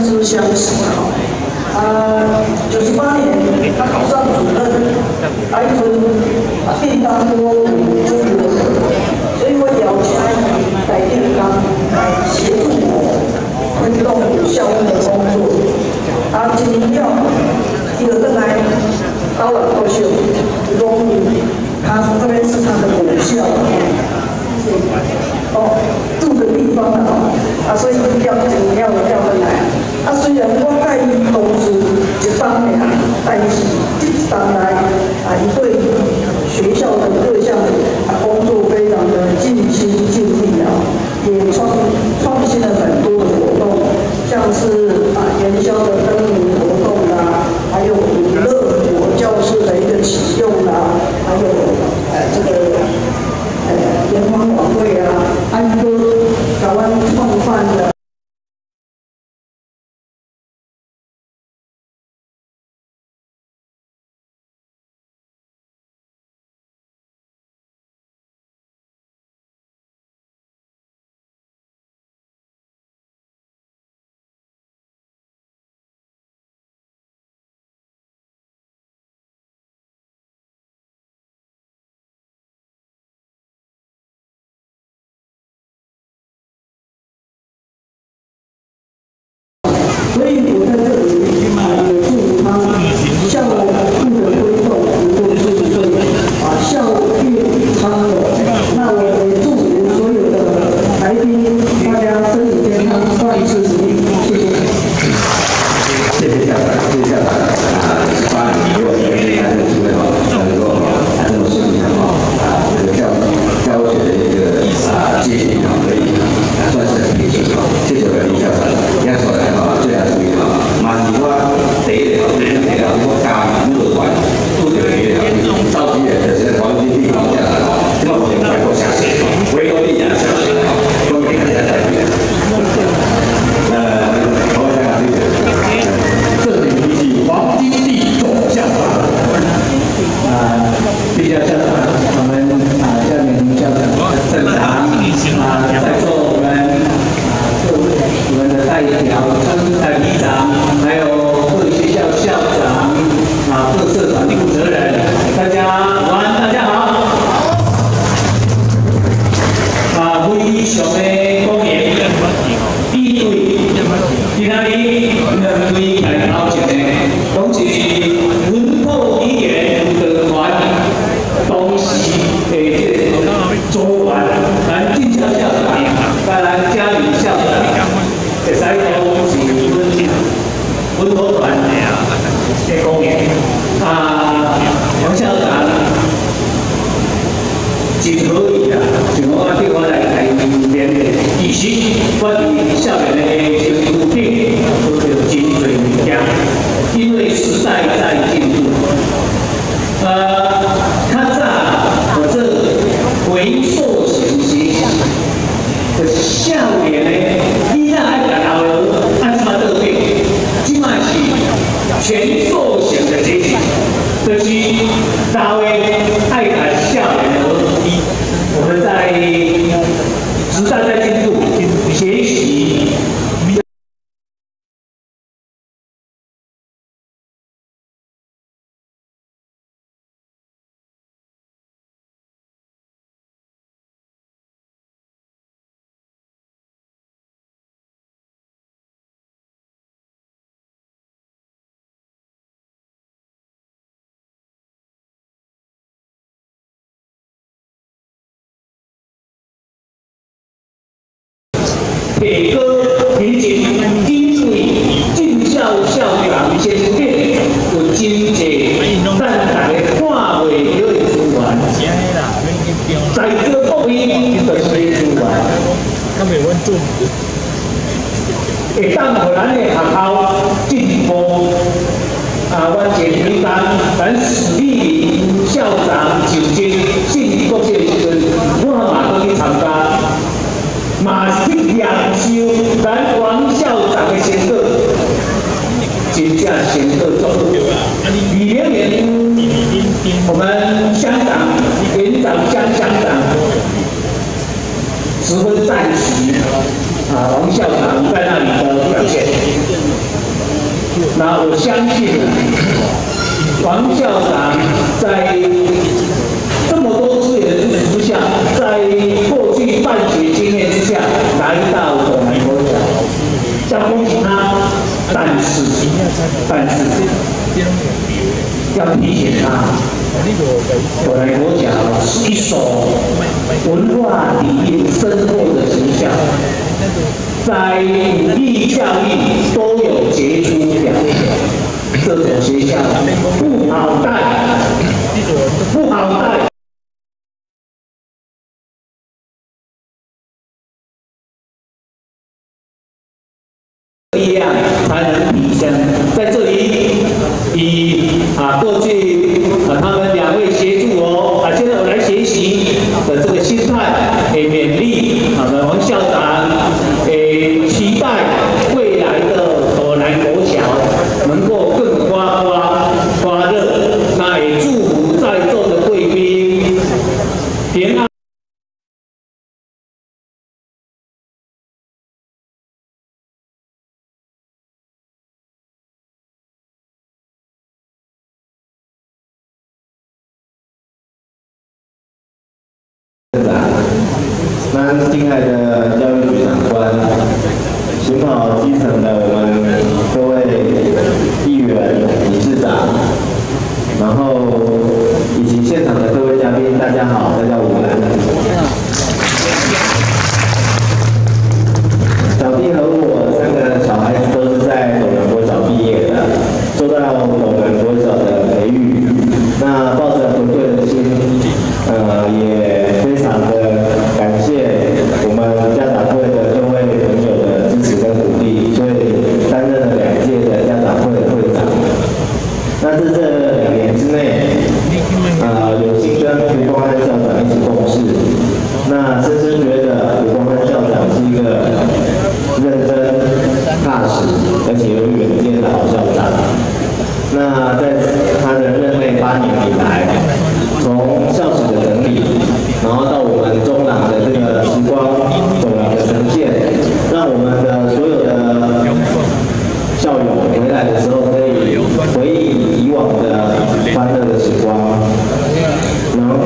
书相识哈。啊，九十八年他考上主任，啊，一分啊便当多五中的，所以我邀请他来电当来协助我推动校务的工作。啊，今年要一个更来高冷优秀，荣誉，他这边是他的母校。哦，住的地方啊，啊，所以要怎样的要回来。啊，虽然我带伊同事一方面，但是这当来啊，伊对学校的各项啊工作非常的尽心尽力啊，也创创新了很多的活动，像是啊元宵的灯谜活动啦，还有娱乐国教室的一个启用啦，还有呃这个。呃，联欢晚会啊，安哥台湾创办的。所以我在这里啊，也祝他校务的推动能够顺遂，啊，校运昌隆。那我也祝福所有的来宾，大家身体健康，万事如意，谢谢。 谢谢校长，谢谢校长啊，把你给我这个非常的机会哈，能够啊这么顺利的哈啊这个教教学的一个啊接近啊，可以啊算是很平顺哈。谢谢我们林校长，要说来哈。最后注意哈，嘛是我第一个，第一个我家母乐团拄着伊个召集人就是黄金地方下来哈，这个我先快过下线，唯独你也下线哈，我们看一下代表。呃，好，大家谢谢。这里是黄金地总校长。啊，毕校校长，我们啊校长林校长正常啊在座我们啊各位我们的代表。代理长，还有各学校校长啊，各社团负责人，大家午安，大家好。啊，非常的恭迎，一对，今仔日两位来邀请的，拢是文化语言社团同时的这个组员，咱进校校长，再来嘉义校长，会使都是。文化团的公演啊，王校长真可以啊，像我叫我来来练的，其实我伫校园的生活顶都有真侪物件，因为时代在进步。呃，较早我这回溯型学习的少年呢，伊那爱甲老师按怎么得对？即卖是全塑型的学习，就是大卫爱甲少年儿，我们在时代在进步，学习。铁哥评审因为进校校长先生有真济咱大家看袂到的资源，在这方面就是资源。咁袂稳重，会当互咱的学校进步。啊，我前几天咱史立林校长就职信国际的时阵，我嘛都去参加。马是去领受咱王校长的先导，真正先导做李连年，我们乡长园长江乡长十分赞许啊王校长在那里的表现。 那我相信啊，王校长在这么多资源支持之下，在过去办学经验之下，来到斗南国小，要恭喜他。但是，但是要提醒他，斗南国小是一所文化底蕴深厚的学校，在武力教育都有杰出表现。这所学校不好带，不好带。力量才能提升。在这里，以啊过去啊他们两位协助我啊，现在我来学习的这个心态，诶勉励啊王校长，诶期待未来的斗南国小能够更发光发热。那也祝福在座的贵宾平安。 那敬爱的教育局长官，行跑基层的我们各位议员、理事长，然后以及现场的各位嘉宾，大家好，大家午安。小弟和我三个小孩子都是在斗南国小毕业的，受到斗南国小的培育，那抱着回馈的心，呃，也非常的感谢我们家长会的各位朋友的支持跟鼓励，所以担任了两届的家长会的会长。那在这两年之内，呃，有幸跟胡光汉校长一起共事，那深深觉得胡光汉校长是一个认真、踏实，而且有远见的好校长。那在他的任内八年以来，从校史的整理，然后到我们中朗的这个时光走廊的呈现，让我们的所有的校友回来的时候可以回忆以往的欢乐的时光，然后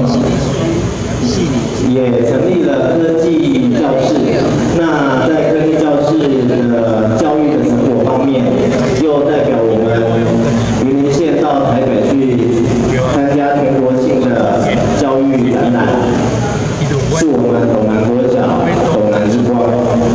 也成立了科技教室。那在科技教室的教育的成果方面，又代表我们云林县到台北去参加全国性的教育展览，是我们斗南国小斗南之光。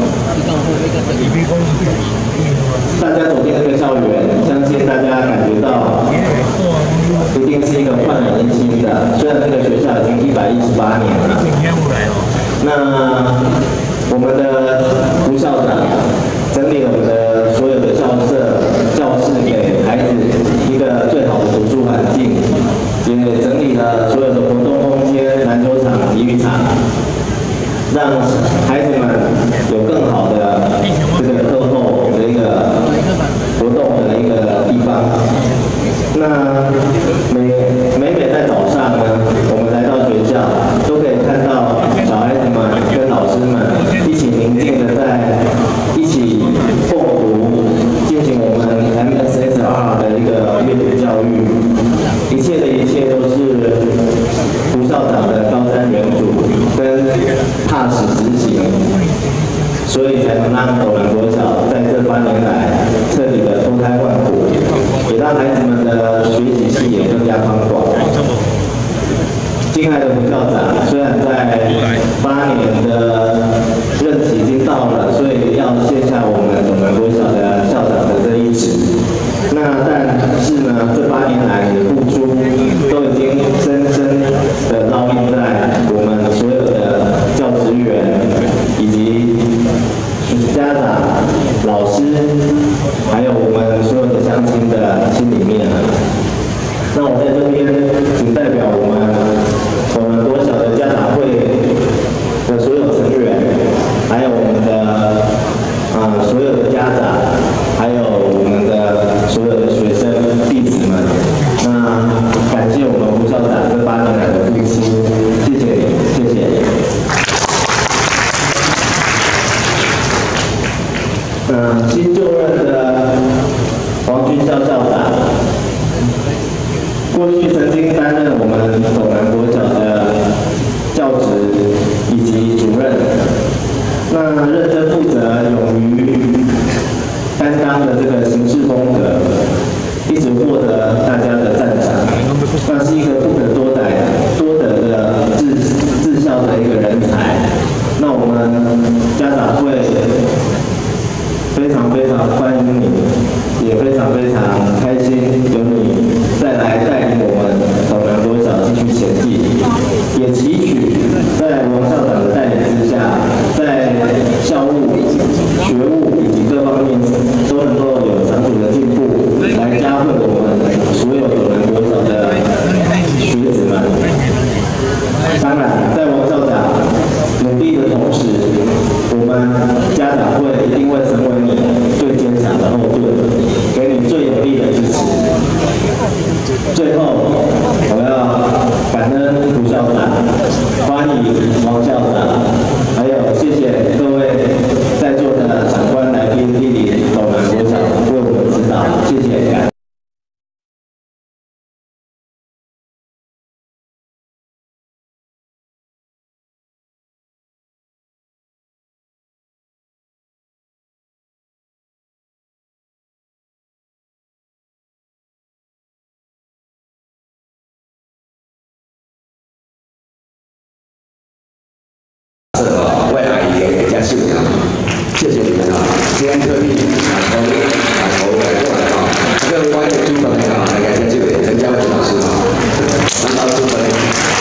大家走进这个校园，相信大家感觉到一定是一个焕然一新的。虽然这个学校已经一百一十八年了，那我们的胡校长整理了我们的所有的校舍、教室，给孩子一个最好的读书环境，也整理了所有的活动空间、篮球场、体育场，让孩子们有更好的这个课后的一个活动的一个地方。那每每每在早上呢，我们来到学校，都可以看到小孩子们跟老师们一起宁静的在一起共读，进行我们 M S S R 的一个阅读教育。一切的一切都是胡校长的高瞻远瞩跟踏实执行，所以才能让斗南国小在这八年来彻底的脱胎换骨，也让孩子们的学习视野更加宽广。敬爱的胡校长，虽然在八年的任期已经到了，所以要卸下我们斗南国小的校长的这一职。那但是呢，这八年来你的付出都已经深深的烙印在我们所有的教职员以及家长、老师，还有我们所有的乡亲的心里面。那我在这边仅代表我们我们国小的家长会的所有成员，还有我们的啊、呃、所有的家长，还有我们的所有的学生弟子们，那感谢我们胡校长这八年来的付出，谢谢你，谢谢。嗯、呃，新就任的王黄军校校长，过去曾经担任我们斗南国小的教职以及主任，那认真负责、勇于担当的这个行事风格，一直获得大家的赞赏。那是一个不可多逮、多得的治治校的一个人才。那我们家长会非常非常欢迎你，也非常非常开心有你再来带领我们斗南国小继续前进，也期许在王校长的带领之下，在校务、学务以及各方面都能够有长足的进步，来加惠我们所有斗南国小的学子们。当然，在王校长努力的同时，我们家长会一定会成为你最坚强的后盾，给你最有力的支持。最后，我要感恩胡校长，欢迎王校长，还有谢谢各位在座的长官来宾莅临斗南国小为我们指导，谢谢感恩。 谢谢你们啊！今天特地啊从啊头来过来啊，各位观众诸朋友啊，来感谢这位陈家伟老师啊，南岛诸朋友，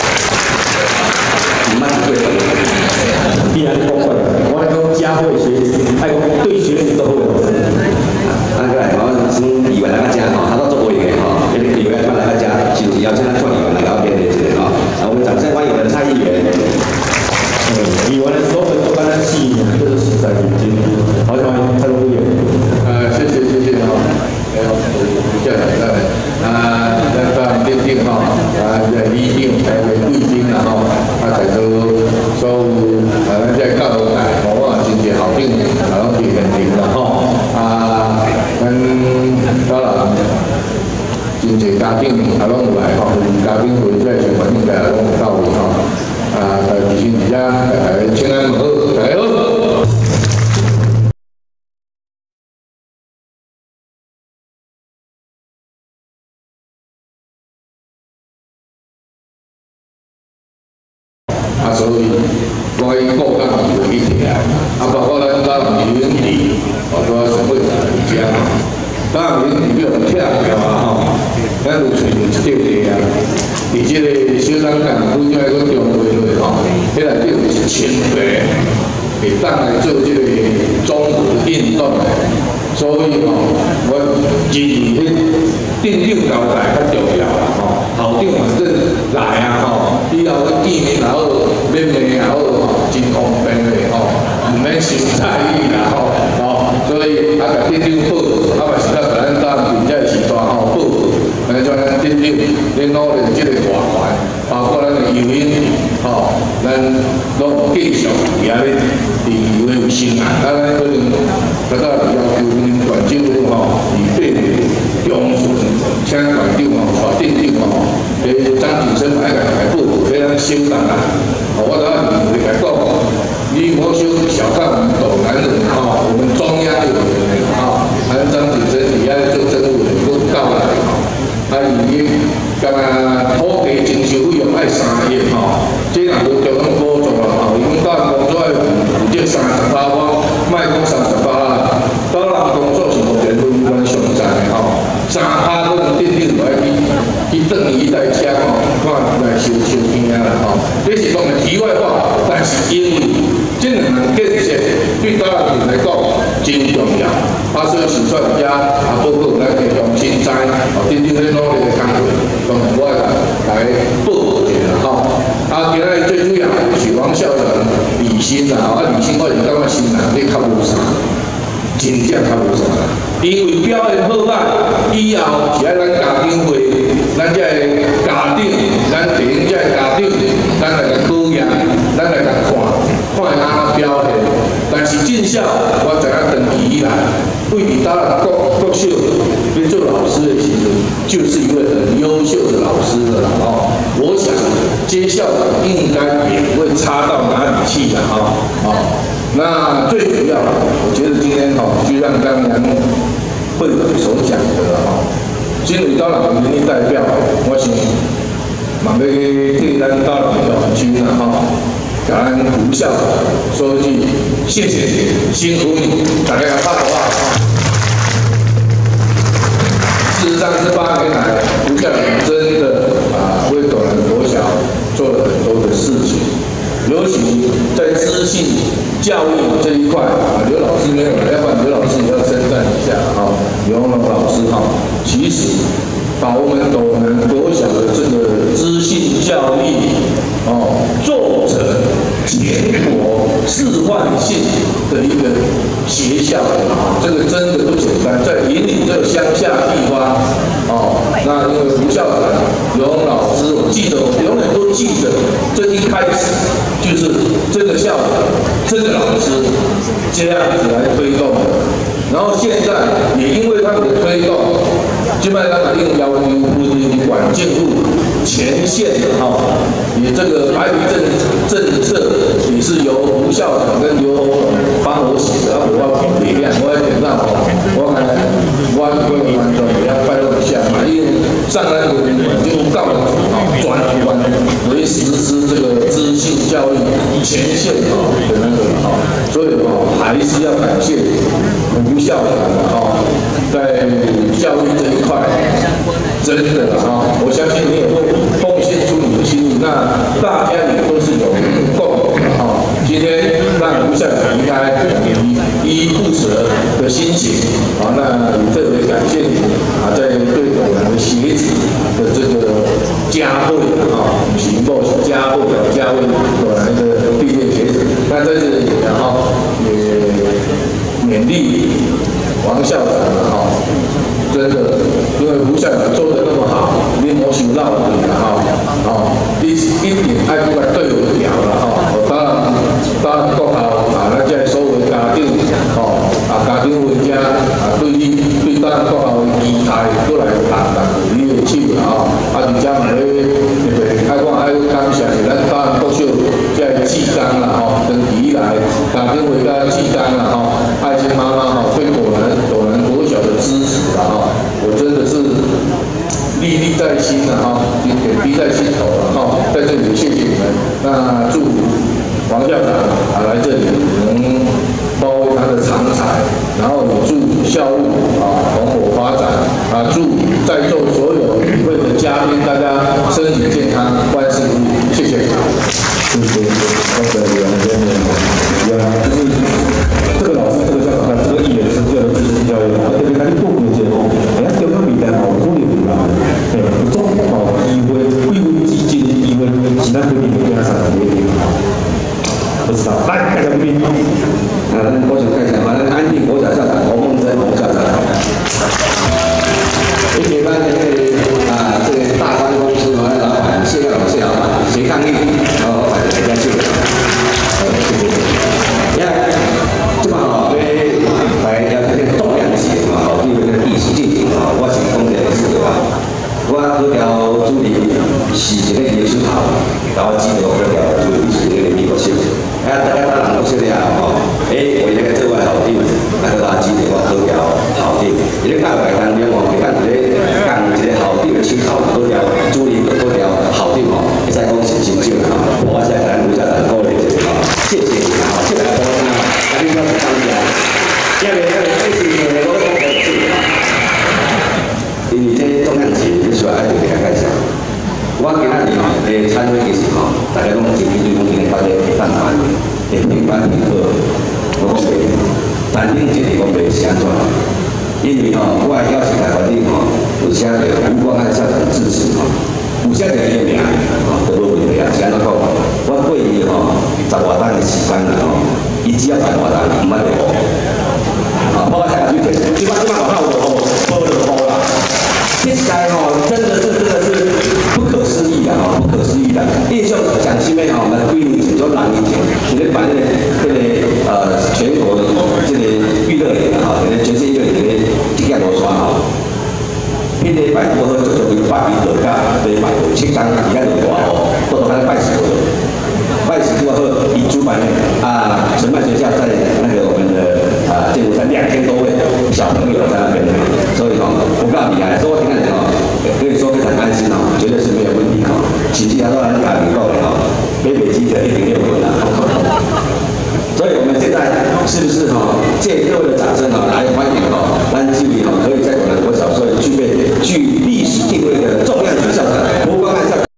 唔捌对朋友，必然公会，我来讲家会学习，爱讲对学习都好有分。啊，过来我从语文来个家哈，他到做过一个哈，因为语文放来个家，是不是要现在做语文来搞变的这个哈？啊，我们掌声欢迎我们的蔡议员。语文的时候很多当然细一点，这是实在的经历。好，欢迎蔡副议员。 呃，谢谢谢谢哈，呃，校长在啊，在当电电哈，啊，在一定台湾贵宾然后啊，在都所有啊，咱在教育台好啊，真是校长然后是认定了哈，啊，咱当然真侪家长啊，拢有来吼，家长会在全环境下拢有到位吼。啊，在提醒大家，大家平安好，大家好。啊，所以我以国家为议题啊，啊，包括咱咱语文题，包括社会题啊，咱语文题比较忝着啊吼，咱有找一条题啊。伫即个小三港分开个中规落吼，迄内底有一千个会当来做即个综合运动的，所以吼，我认为迄镇长交代较重要啦吼，校长反正来啊吼，以后去见面也好，面面也好吼，真方便的吼，毋免伤在意啦吼，吼，所以啊，甲镇长报，啊嘛是甲咱当比赛时代吼报。咱像咱镇长，恁努力即个大团，包括咱的游泳，吼，咱拢继续伫遐咧，伫游泳生涯，咱可能大家要求阮团长吼，以八月中旬，请团长吼、带镇长吼，诶，张景生来个来报告，俾咱小人啊，吼，我当然会来讲，你莫小小看我们斗南人吼，我们中央有人吼，咱张景生伫遐做政务员，都到来吼。啊，伊干那土地征收费用爱三亿吼，这若无中央补助啦吼，伊讲到工作要负责三十趴，我莫讲三十趴啦，到人工作是目前分关上在的吼，三趴可能镇长就爱去去转伊台车吼，看来收收片啊啦吼，这是讲个题外话，但是因为这两项建设对台湾人来讲真重要，啊，所以是说遮啊，包括咱的用心知，哦，真正咧努力的工作，当然我来来报告一下吼。啊，今仔最主要是王校长李新啦，啊，李新我是感觉新人你较无啥，真正较无啥，因为表现好歹，以后是爱咱家长会，咱这个家长，咱地方这个家长，咱来甲考验，咱来甲看，看伊安怎表现。但是进校，我知影长期以来，为伫打各各校咧做老师的其实就是一位很优秀的老师了哦。我想接校长应该也不会差到哪里去的哈哦。那最主要，我觉得今天哈、哦，就像刚刚会长所讲的哈、哦，身为高雄民意代表，我想嘛要替咱高雄的乡亲啊哈。感恩吴校长说一句谢谢你，辛苦你，大家拍手啊！事实上，这八年来，吴校长真的啊为斗南国小做了很多的事情，尤其在资讯教育这一块啊，刘老师没有了，要不然刘老师也要称赞一下啊，刘龙老师哈，其实把我们斗南国小的这个资讯教育哦做成全国示范性的一个学校啊，这个真的不简单，在引领这个乡下地方哦。那因为吴校长、刘龙老师，我记得我永远都记得，这一开始就是这个校长、这个老师这样子来推动的，然后现在也因为他们的推动，就卖他们用要求管进入前线的哈，也这个白皮政政策也是由吴校长跟刘洪总帮我写的，我要体谅，我要点赞哦，我还我各位观众也要拜托一下嘛，因为上来我们就告诉转换为实施这个资讯教育前线啊的那个哈，所以哦还是要感谢吴校长啊，在教育这一块。真的啊，我相信你也会奉献出你的心意，那大家也都是有共同的啊。今天让吴校长应该以依依不舍的心情啊，那也特别感谢你啊，在对我们的学子的这个嘉惠啊，行动是嘉惠的嘉惠我们的毕业学子，那在这里然后也勉励王校长啊。真的，因为吴校长做得那么好，你莫想闹你了哈，哦，你一定爱过来对我调了哈。我当然，当然国校啊，咱这所有家长，哦，啊家长回家啊，对你对咱国校的期待，过来谈谈你的手啦吼，啊，而且嘛咧，特别爱讲爱感谢是咱当然国小这志工啦吼，长期以来家长回家志工啦吼，爱心妈妈吼，对斗南斗南国小的支持啦吼。我真的是历历在心了哈，也点滴在心头了哈，在这里谢谢你们。那祝王校长啊来这里能发挥他的长才，然后也祝校务啊蓬勃发展啊，祝在座所有与会的嘉宾大家身体健康，万事如意，谢谢。 谢谢，刚才两位呀，就是这个老师，这个校长，他这个艺人是这个知识教育，特别他的做这些哦，哎，中央比赛好多年啦，哎，总好机会，贵为基金的机会，其他规定跟他上的规定，不知道，来，介绍规定。啊，我想介绍，反正安定国小校长侯梦珍侯校长，一年班的那个啊，这个大山公司的老板谢老谢老板，谁抗议？然后。大家谢谢，呃，谢谢。因为这么好，咧来了这个重量级嘛，好，因为这个艺术进行啊，我是讲这个是啊，我嗰条主理是一个艺术头，然后指导嗰条主理是一个美国小，啊，大家当然都晓得啊，吼，诶，为了个做外校长，那个我指导我嗰条校长，伊咧教外当中哦，你看一个讲一个校长的手头嗰条主理嗰条校长哦，会使讲是真少啊，我在。吴校长鼓励一下，谢谢你啊！谢谢大家，啊，你要是当家，因为因为这是我讲的是啊，因为这重量级，你需要爱对大家介绍。我今仔日吼，诶，参会其实吼，大家拢真对讲今日发的饭饭，诶，平板平课，我讲袂，但恁这里讲袂是安怎？因为吼，我邀请台湾顶吼，有写着吴光汉校长致辞吼。有些人个名，吼，都无问题啊，是安怎讲？我过去吼十外档的时间啦吼，伊只要办活动，唔捌得好。啊，包括海水店，即摆即摆好有好，无就好啦。这时代吼，真的是真的是不可思议啊！吼，不可思议的。印象讲起咩吼，我们几年前做南以前，你咧办那个这个呃全国的这个娱乐联哈，全世界娱乐联，这个罗山吼。 一讲伊个就大哦，我都来拜师过，拜师过后，伊主办啊，承办学校在那个我们的啊建筑山两千多位小朋友在那边，所以哦，我告诉你啊，所以我听看哦，可以说非常安心哦，绝对是没有问题哦，其实他都来打广告的哦，北北基的一点六分啊。所以我们现在是不是哈、哦，借各位的掌声哈、哦，来欢迎哈、哦，咱基于哈，可以在我们国小所具备具历史定位的重量级校长胡光汉校长。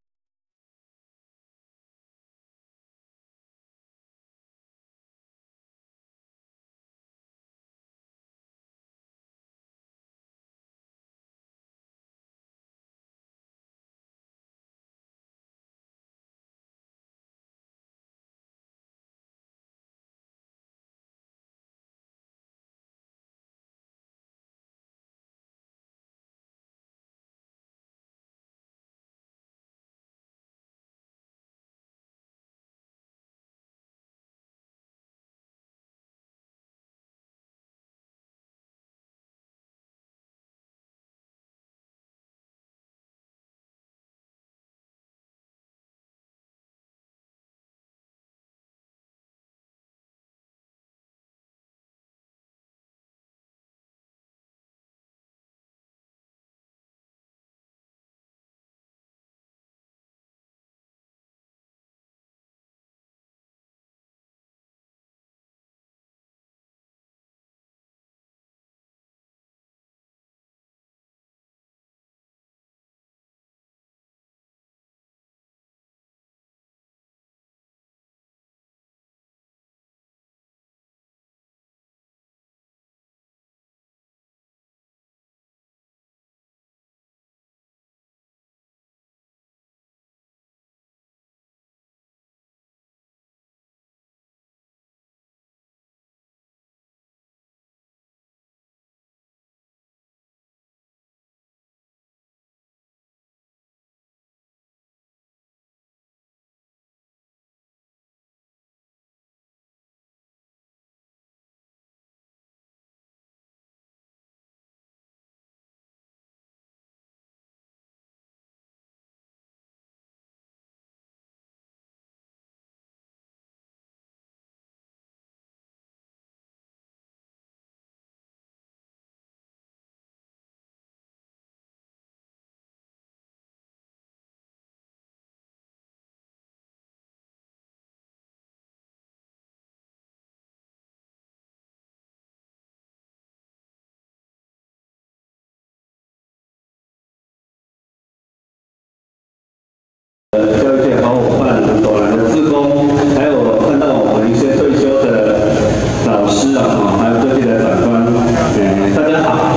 教育界好伙伴、朵兰的志工，还有看到我们一些退休的老师啊，还有各界的长官，嗯，大家好。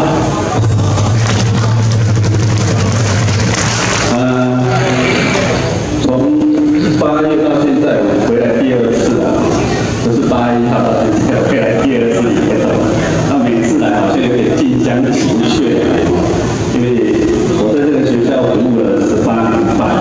呃，从八月到现在，我回来第二次了，不是八一号到现在回来第二次以后，那每次来好像有点近乡情怯，因为我在这个学校服务了十八年半。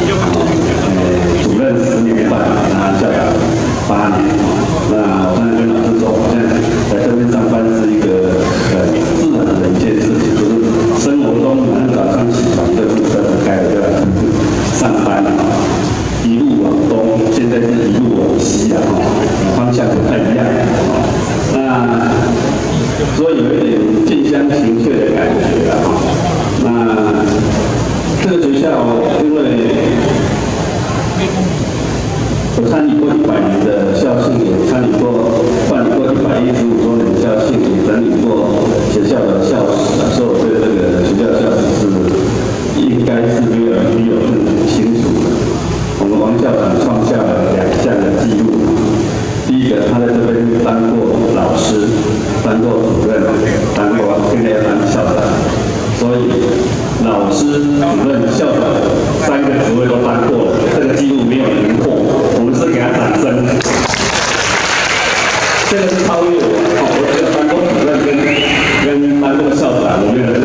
主任十年半，那校长八年。那我刚才跟老师说，我现在在这边上班是一个呃自然的一件事情，就是生活中每天早上起床就是车子开了就来上班啊，一路往东，现在是一路往西啊，方向不太一样。那所以有一点近乡情怯的感觉啊。那这个学校因为我参与过一百年的校庆，也参与过办理过一百一十五周年的校庆，也整理过学校的校史啊，所以我对这个学校校史是应该是没有没有很清楚的。我们王校长创下了两项的记录，第一个他在这边当过老师，当过主任，当过现在要当校长，所以老师、主任、校长三个职位都当过了，这个记录没有人破。我们是给他掌声，这个是超越我，我只有当过主任跟跟当过校长，我没有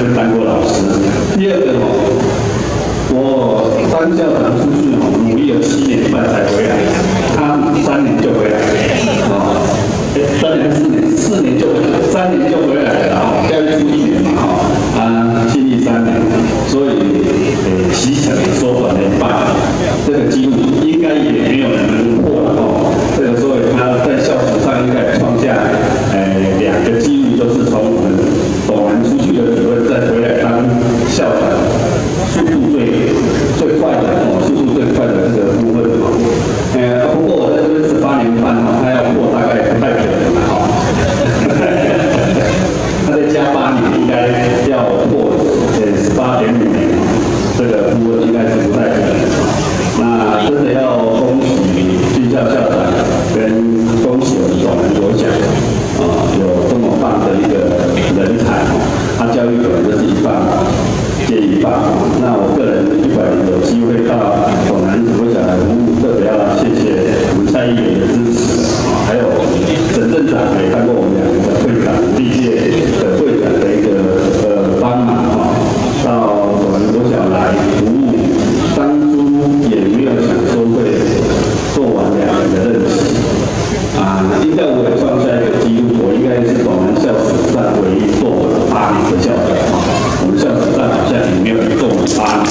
加八年应该要过呃十八点五年，这个估应该是不太可能。那真的要恭喜军校校长跟恭喜我们总人国小啊，有这么棒的一个人才，他教育可能就是一半接一半。那我个人一百有机会到总人国小来服务，特别要谢谢我们蔡议员的支持啊，还有陈镇长也看过我们两个的会长，历届的会长的一个呃帮忙啊，到总人国小来服务，当初也没有想说会做完两年的任期啊，应该我也创下一个纪录，我应该是总人校史上唯一做满八年的校长啊，我们校史上好像也没有做满八年。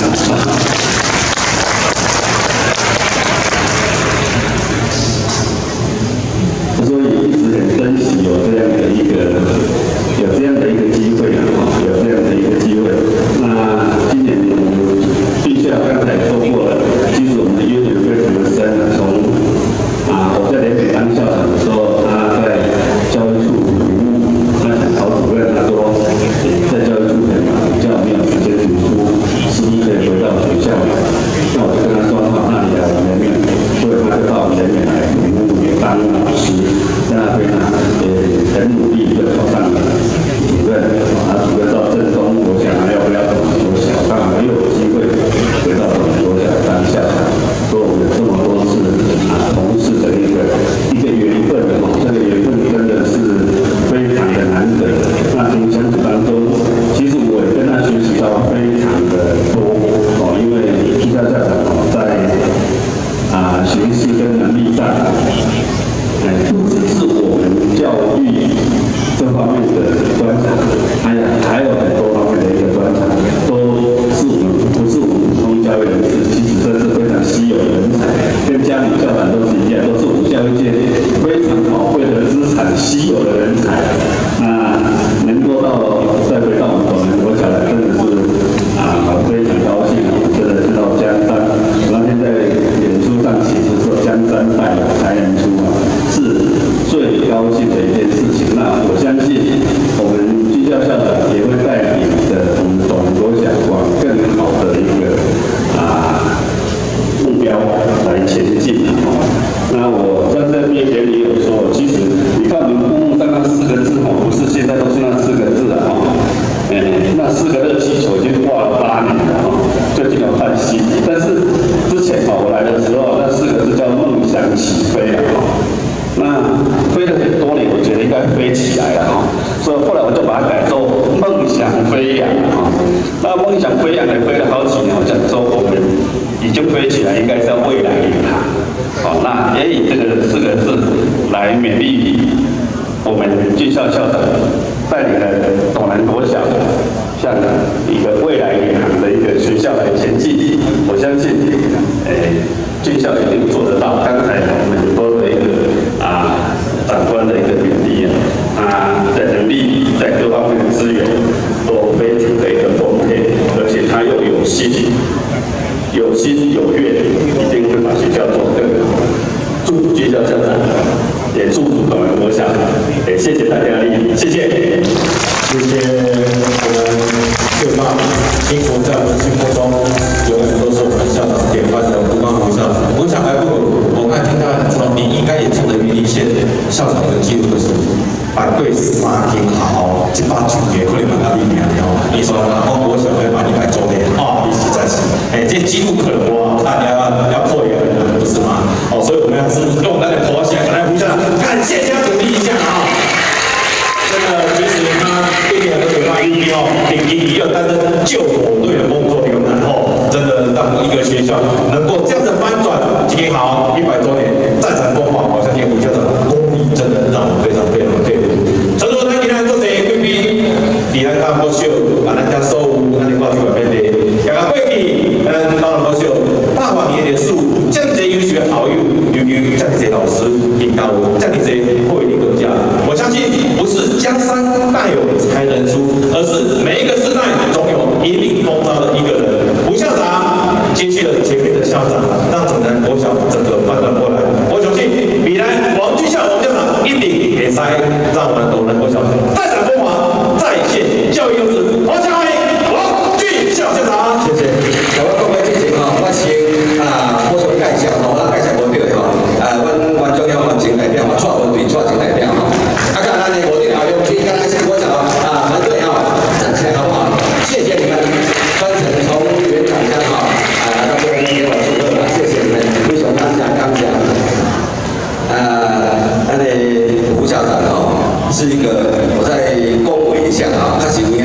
所以一直很珍惜有这样的一个有这样的一个机会啊，有这样的一个机会。那今年军校刚才说过了，其实我们的渊源非常的深啊。从啊我在联北当校长的时候，他在教育处服务，那想曹主任他说，在教育处很忙，比较没有时间读书，是不是可以回到学校来？那我就跟他说，好，那你来我们联面，所以他就到我们联面来服务当老师。那非常也很努力的考上了主任，啊，主任到正东国小，还要不要总国小？当然没有机会回到总国小当校长，所以我们这么多次啊同事的一个一个缘分哦，这个缘分真的是非常的难得。那从相处当中，其实我也跟他学习到非常的多哦，因为朱校校长哦在啊学识跟能力上。哎，不只是我们教育这方面的专长，哎呀，还有很多方面的一个专长，都是我们不是我们普通教育人士，其实这是非常稀有的人才，跟嘉敏校长都是一样，都是我们教育界非常宝贵的资产，稀有的人才。那能够到再回到我们总人国小来，真的是啊非常高兴，真的是到江山。然后现在脸书上写着说江山代有才人出啊。是最高兴的一件事情。那我相信我们军校校长也会带领着我们总人国小往更好的一个啊目标来前进。那我在这边也有说，其实你看我们公务上那四个字哦，不是现在都是那四个字啊，哎，那四个热气球已经挂了八年了哦，最近有换新，但是之前哦我来的时候，那四个字叫梦想起飞啊。那飞了很多年，我觉得应该飞起来了哈，所以后来我就把它改作梦想飞扬哈。那梦想飞扬也飞了好几年，我想说我们已经飞起来，应该是要未来银行。好，那也以这个四个字来勉励我们军校校长带领了总人国小向一个未来银行的一个学校来前进。我相信，诶，军校一定做得到。刚才我们很多的一个啊长官的一个勉励啊，他的能力在各方面的资源都非常的一个丰沛，而且他又有心、有心有愿，一定会把学校做得更好。祝军校校长，也祝福总人国小，也谢谢大家的莅临，谢谢。 谢谢我们学霸，辛苦在我们心目中永远都是我们校长典范的吴光宏校长。我想还不如，我看听他说，你应该也住在云林县，校长的记录的时候，百对三挺好，一把酒也可能蛮大力量的哦。你说然后我小会把你摆桌边啊，一起在一起，哎，这记录可多，大家要做一个人，不是吗？哦，所以我们要是用咱的口起来，来胡校长，感谢加鼓励一下啊！真的，其实他一点都没有一定哦，顶一要担任救火队的工作，有然后真的让一个学校能够这样的翻转，挺好，一百多年战场光芒，我相信胡校长功力真的让我非常非常佩服。所以说，咱今天做这贵宾，李安刚不秀，把咱家收入，咱的过去改变的，也个过去，嗯，当然不秀，大华年的数，这样子优秀好友，由于这样子老师引导，这样子会理国家，我相信不是江山代有才人出，而是每一个时代总有引领风骚的一个人。吴校长接续了前面的校长，让总人国小整个翻转过来。我相信未来王军校王校长一定也在让我们总人国小再展风华，再现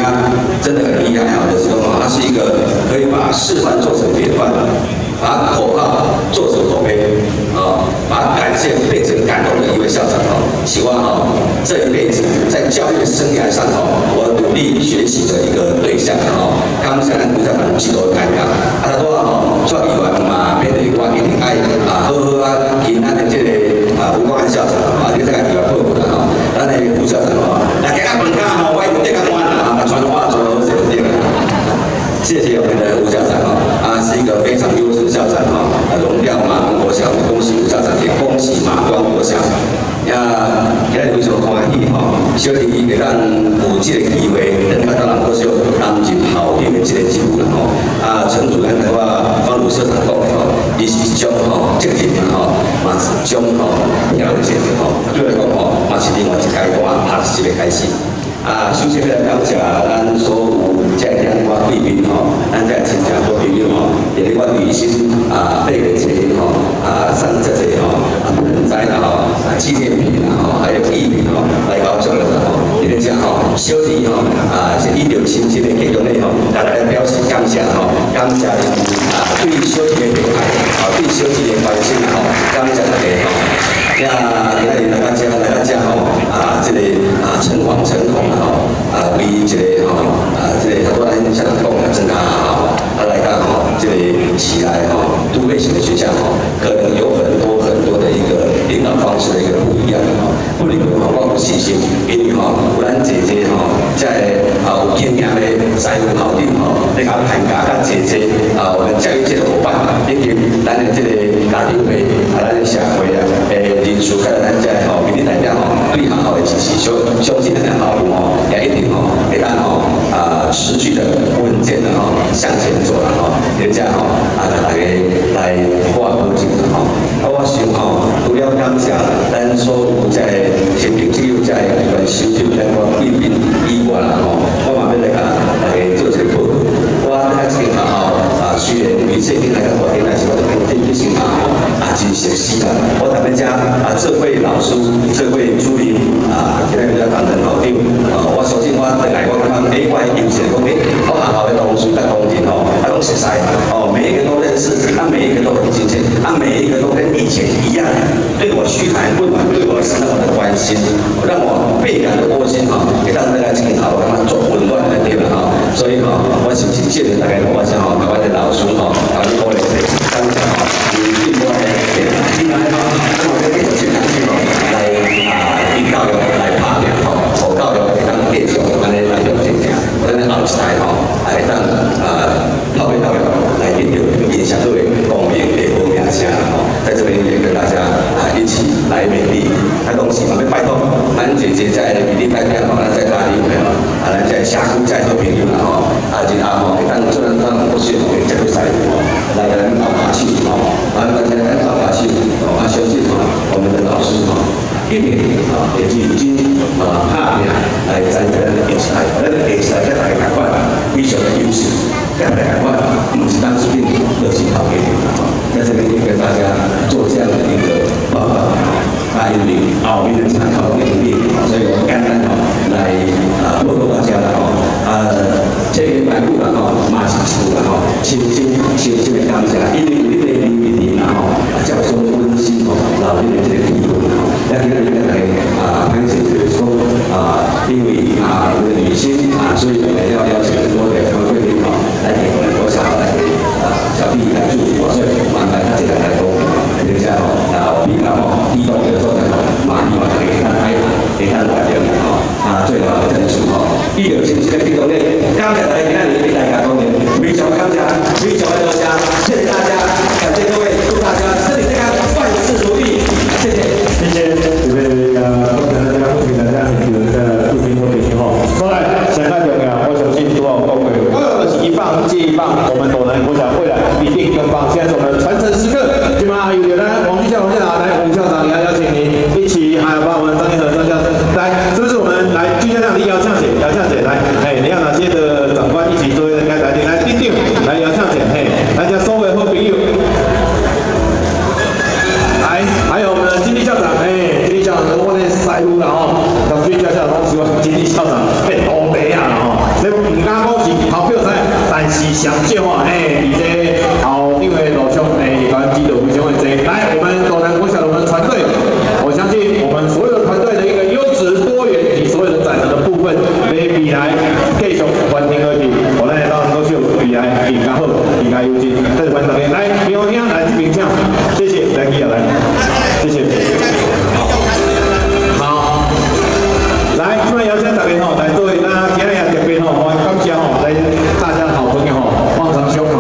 他真的很厉害啊，就是说他是一个可以把示范做成典范，把口号做成口碑啊，把感谢变成感动的一位校长啊。希望啊这一辈子在教育生涯上啊，我努力学习的一个对象啊。刚才吴校长指导大家，啊，他说啊，做议员嘛，变成我一定爱啊，好好啊，跟咱的这个啊吴光汉校长啊，你这个议员报告啊，咱的吴校长啊，大家分家吼，我一定较晚啊，传话做好些对啦。谢谢我们的吴校长啊，啊是一个非常优秀的校长啊，荣耀马光国小，恭喜吴校长，也恭喜马光国小。呀，今日非常欢喜吼，小弟会当有这个机会，能够到咱国小担任校长的这个职务啦吼。啊，陈主任的话，方鲁校长讲吼，伊是将吼责任吼，嘛是将吼了解的吼。对来讲吼，嘛是另外一阶段学习的开始。啊，首先要感谢咱所有在听我贵宾吼，咱在亲戚好朋友吼，也是我内心啊，对个这个吼啊，送这个吼啊盆栽啦吼啊纪念品啦吼，还有礼品吼来搞这个吼，因为这吼小弟吼啊是一六亲戚的其中的吼，大家表示感谢吼，感谢啊对小弟的热爱，啊对小弟的关心吼，感谢大家吼。呀，今日来到这来到这吼啊，这个啊诚惶诚恐吼啊，为这个吼啊，这个很多咱校长讲的真啊吼，啊来到吼这个起来吼都会型的学校吼，可能有很多很多的一个领导方式的一个不一样吼，不能够吼我有信心，因为吼有咱姐姐吼在啊有经验的师傅校长吼，你甲参加甲姐姐啊，我们教育界的伙伴，以及咱的这个家庭会啊，咱的社会啊，诶。人数甲咱遮吼，民意代表吼，对学校的支持，相相信咱的校务吼，也一定吼，会当吼啊持续的稳健的吼向前走啦吼，人家吼啊大家来挂保证啦吼。啊，我想吼，除了感谢咱所有在新平只有在一段收收咱我贵宾以外啦吼，我嘛要来甲大家做一个报告。我在这个学校啊，虽然每次听来个话题，但是我真真心啊啊真熟悉啦，我特别遮。啊，这位老师，这位朱林啊，今日比较担任校长啊，我相信我回来我感觉，哎，我的优势讲，哎，我学校的同事甲同仁吼，啊，拢熟悉哦，每一个都认识，啊，每一个都很亲切，啊，每一个都跟以前一样，对我嘘寒问暖，对我是那么的关心，让我倍感的窝心哈，给让大家今好，让他做温暖的对了哈，所以哈，我是真谢谢大家，我想哈，台湾的老师哈，台湾的各位感谢哈，你对我的进来哈，那么这个。来啊！引导员来拍片吼，互教育会当继续安尼来用进行，咱的后世代吼，会当啊透过教育来引导影响对公平的好名声吼，在这边也跟大家啊一起来勉励。啊，同时嘛要拜托咱姐姐在美丽代表吼，咱在大理朋友，啊，咱在社区在好朋友啦吼，啊，日后吼会当做咱咱不是会接触师傅吼，来咱后下手吼，啊，咱在咱后下手，啊，相信吼我们的老师吼。一年啊，也是已经啊拍拼来在咱的比赛，咱的比赛在大家看非常的优秀，在大家看不是当时的热情好给你啊，在这边也跟大家做这样的一个报告啊，因为奥运的参考能力，所以我简单哦来啊报告大家了哦，啊这个摆布了哦，马上出了哦，亲亲亲亲的感谢，因为你的礼品然后叫做温馨哦，老年的这个体会哦。那今日呢来啊，潘先生就是说啊，因为啊我们的女性啊，所以我们要邀请很多的各位领导来给我们国小来啊小弟来祝福，所以麻烦大家来多，等一下哦，啊我平常哦，一到的时候呢，马上马上给他开，给他来点哦，啊最好的证书哦，一有信息的听众呢，刚才来今日给大家讲的，非常感谢，非常的多谢，谢谢大家，感谢各位，祝大家身体健康，万事如意，谢谢。 谢谢这位呃，刚才大家不平的这样有一个祝宾和北京吼。后来上个重要，我相信都要各位，二十一棒接一棒，我们斗南国小未来一定更棒。现在是我们的传承时刻，今晚还有有呢，王军校、王校长来，吴校长也要邀请您一起，还有把我们张天和张校长来，是不是我们来军校长李姚呛姐，姚呛姐来，哎，你要哪些的长官一起作为该来宾来定定，来姚呛姐，嘿，大家收尾好朋友。来，还有我们的经理校长，哎，经理校长我咧师傅啦吼，同学校长拢希望经理校长变多美啊吼，所以上少啊，嘿，而且后场的路上，诶，甲阮指导非常的多。来，我们斗南国小的我们团队，我相信我们所有的团队的一个优质多元及所有的展示的部分，比未来继续完成下去，我咱斗南国小未来更加好，更加优质。这是欢迎大家来，苗兄来这边请，谢谢，来记下来，谢谢。好，来，今晚邀请大家吼来做咱今日特别吼，我感谢吼，咱大家的好朋友吼，汪长兄。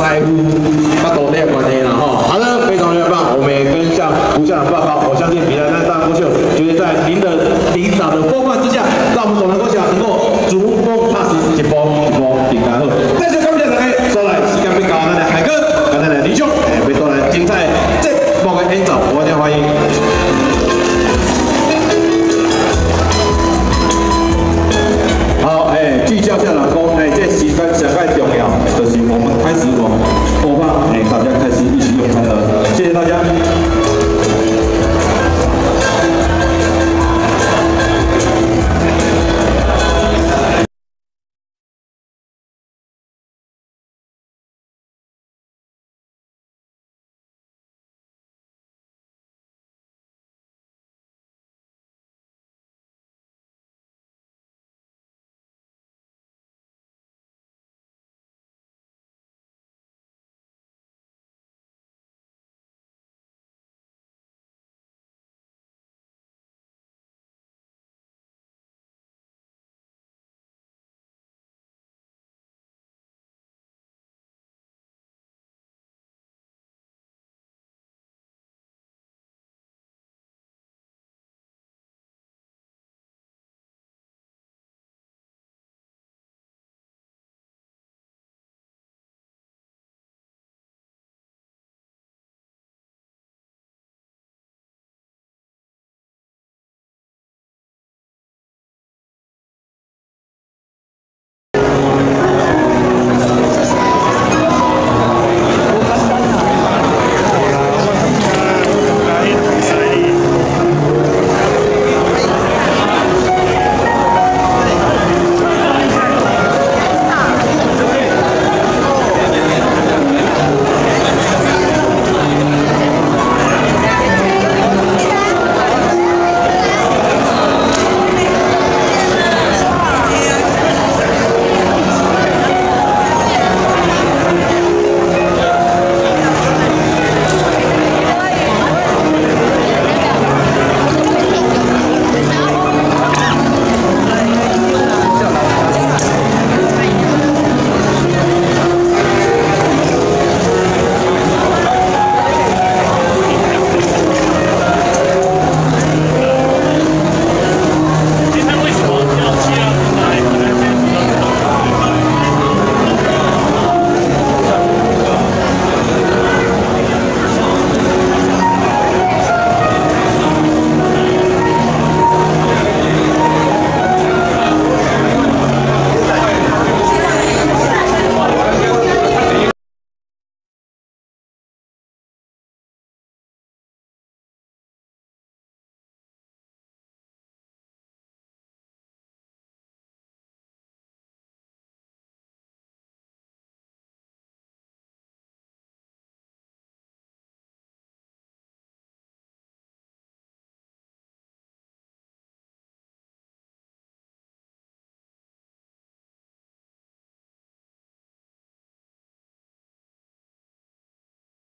在乎巴多的关系了哈。好的，非常非常棒，我们也跟向吴校长报告，我相信比赛在大优秀，就是在您的领导的播放之下，让我们总南国小能够逐梦踏实，一步一步更加好。再次感谢大家，所来时间要到咱的海哥，跟咱的李兄，诶，要带来精彩节目的演奏，我哋欢迎。好，诶，聚焦校长讲，诶，这时间上介重要，就是我们开始往播放，诶，大家开始一起用餐了，谢谢大家。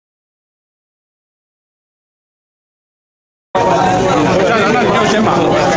校长，那你就先把。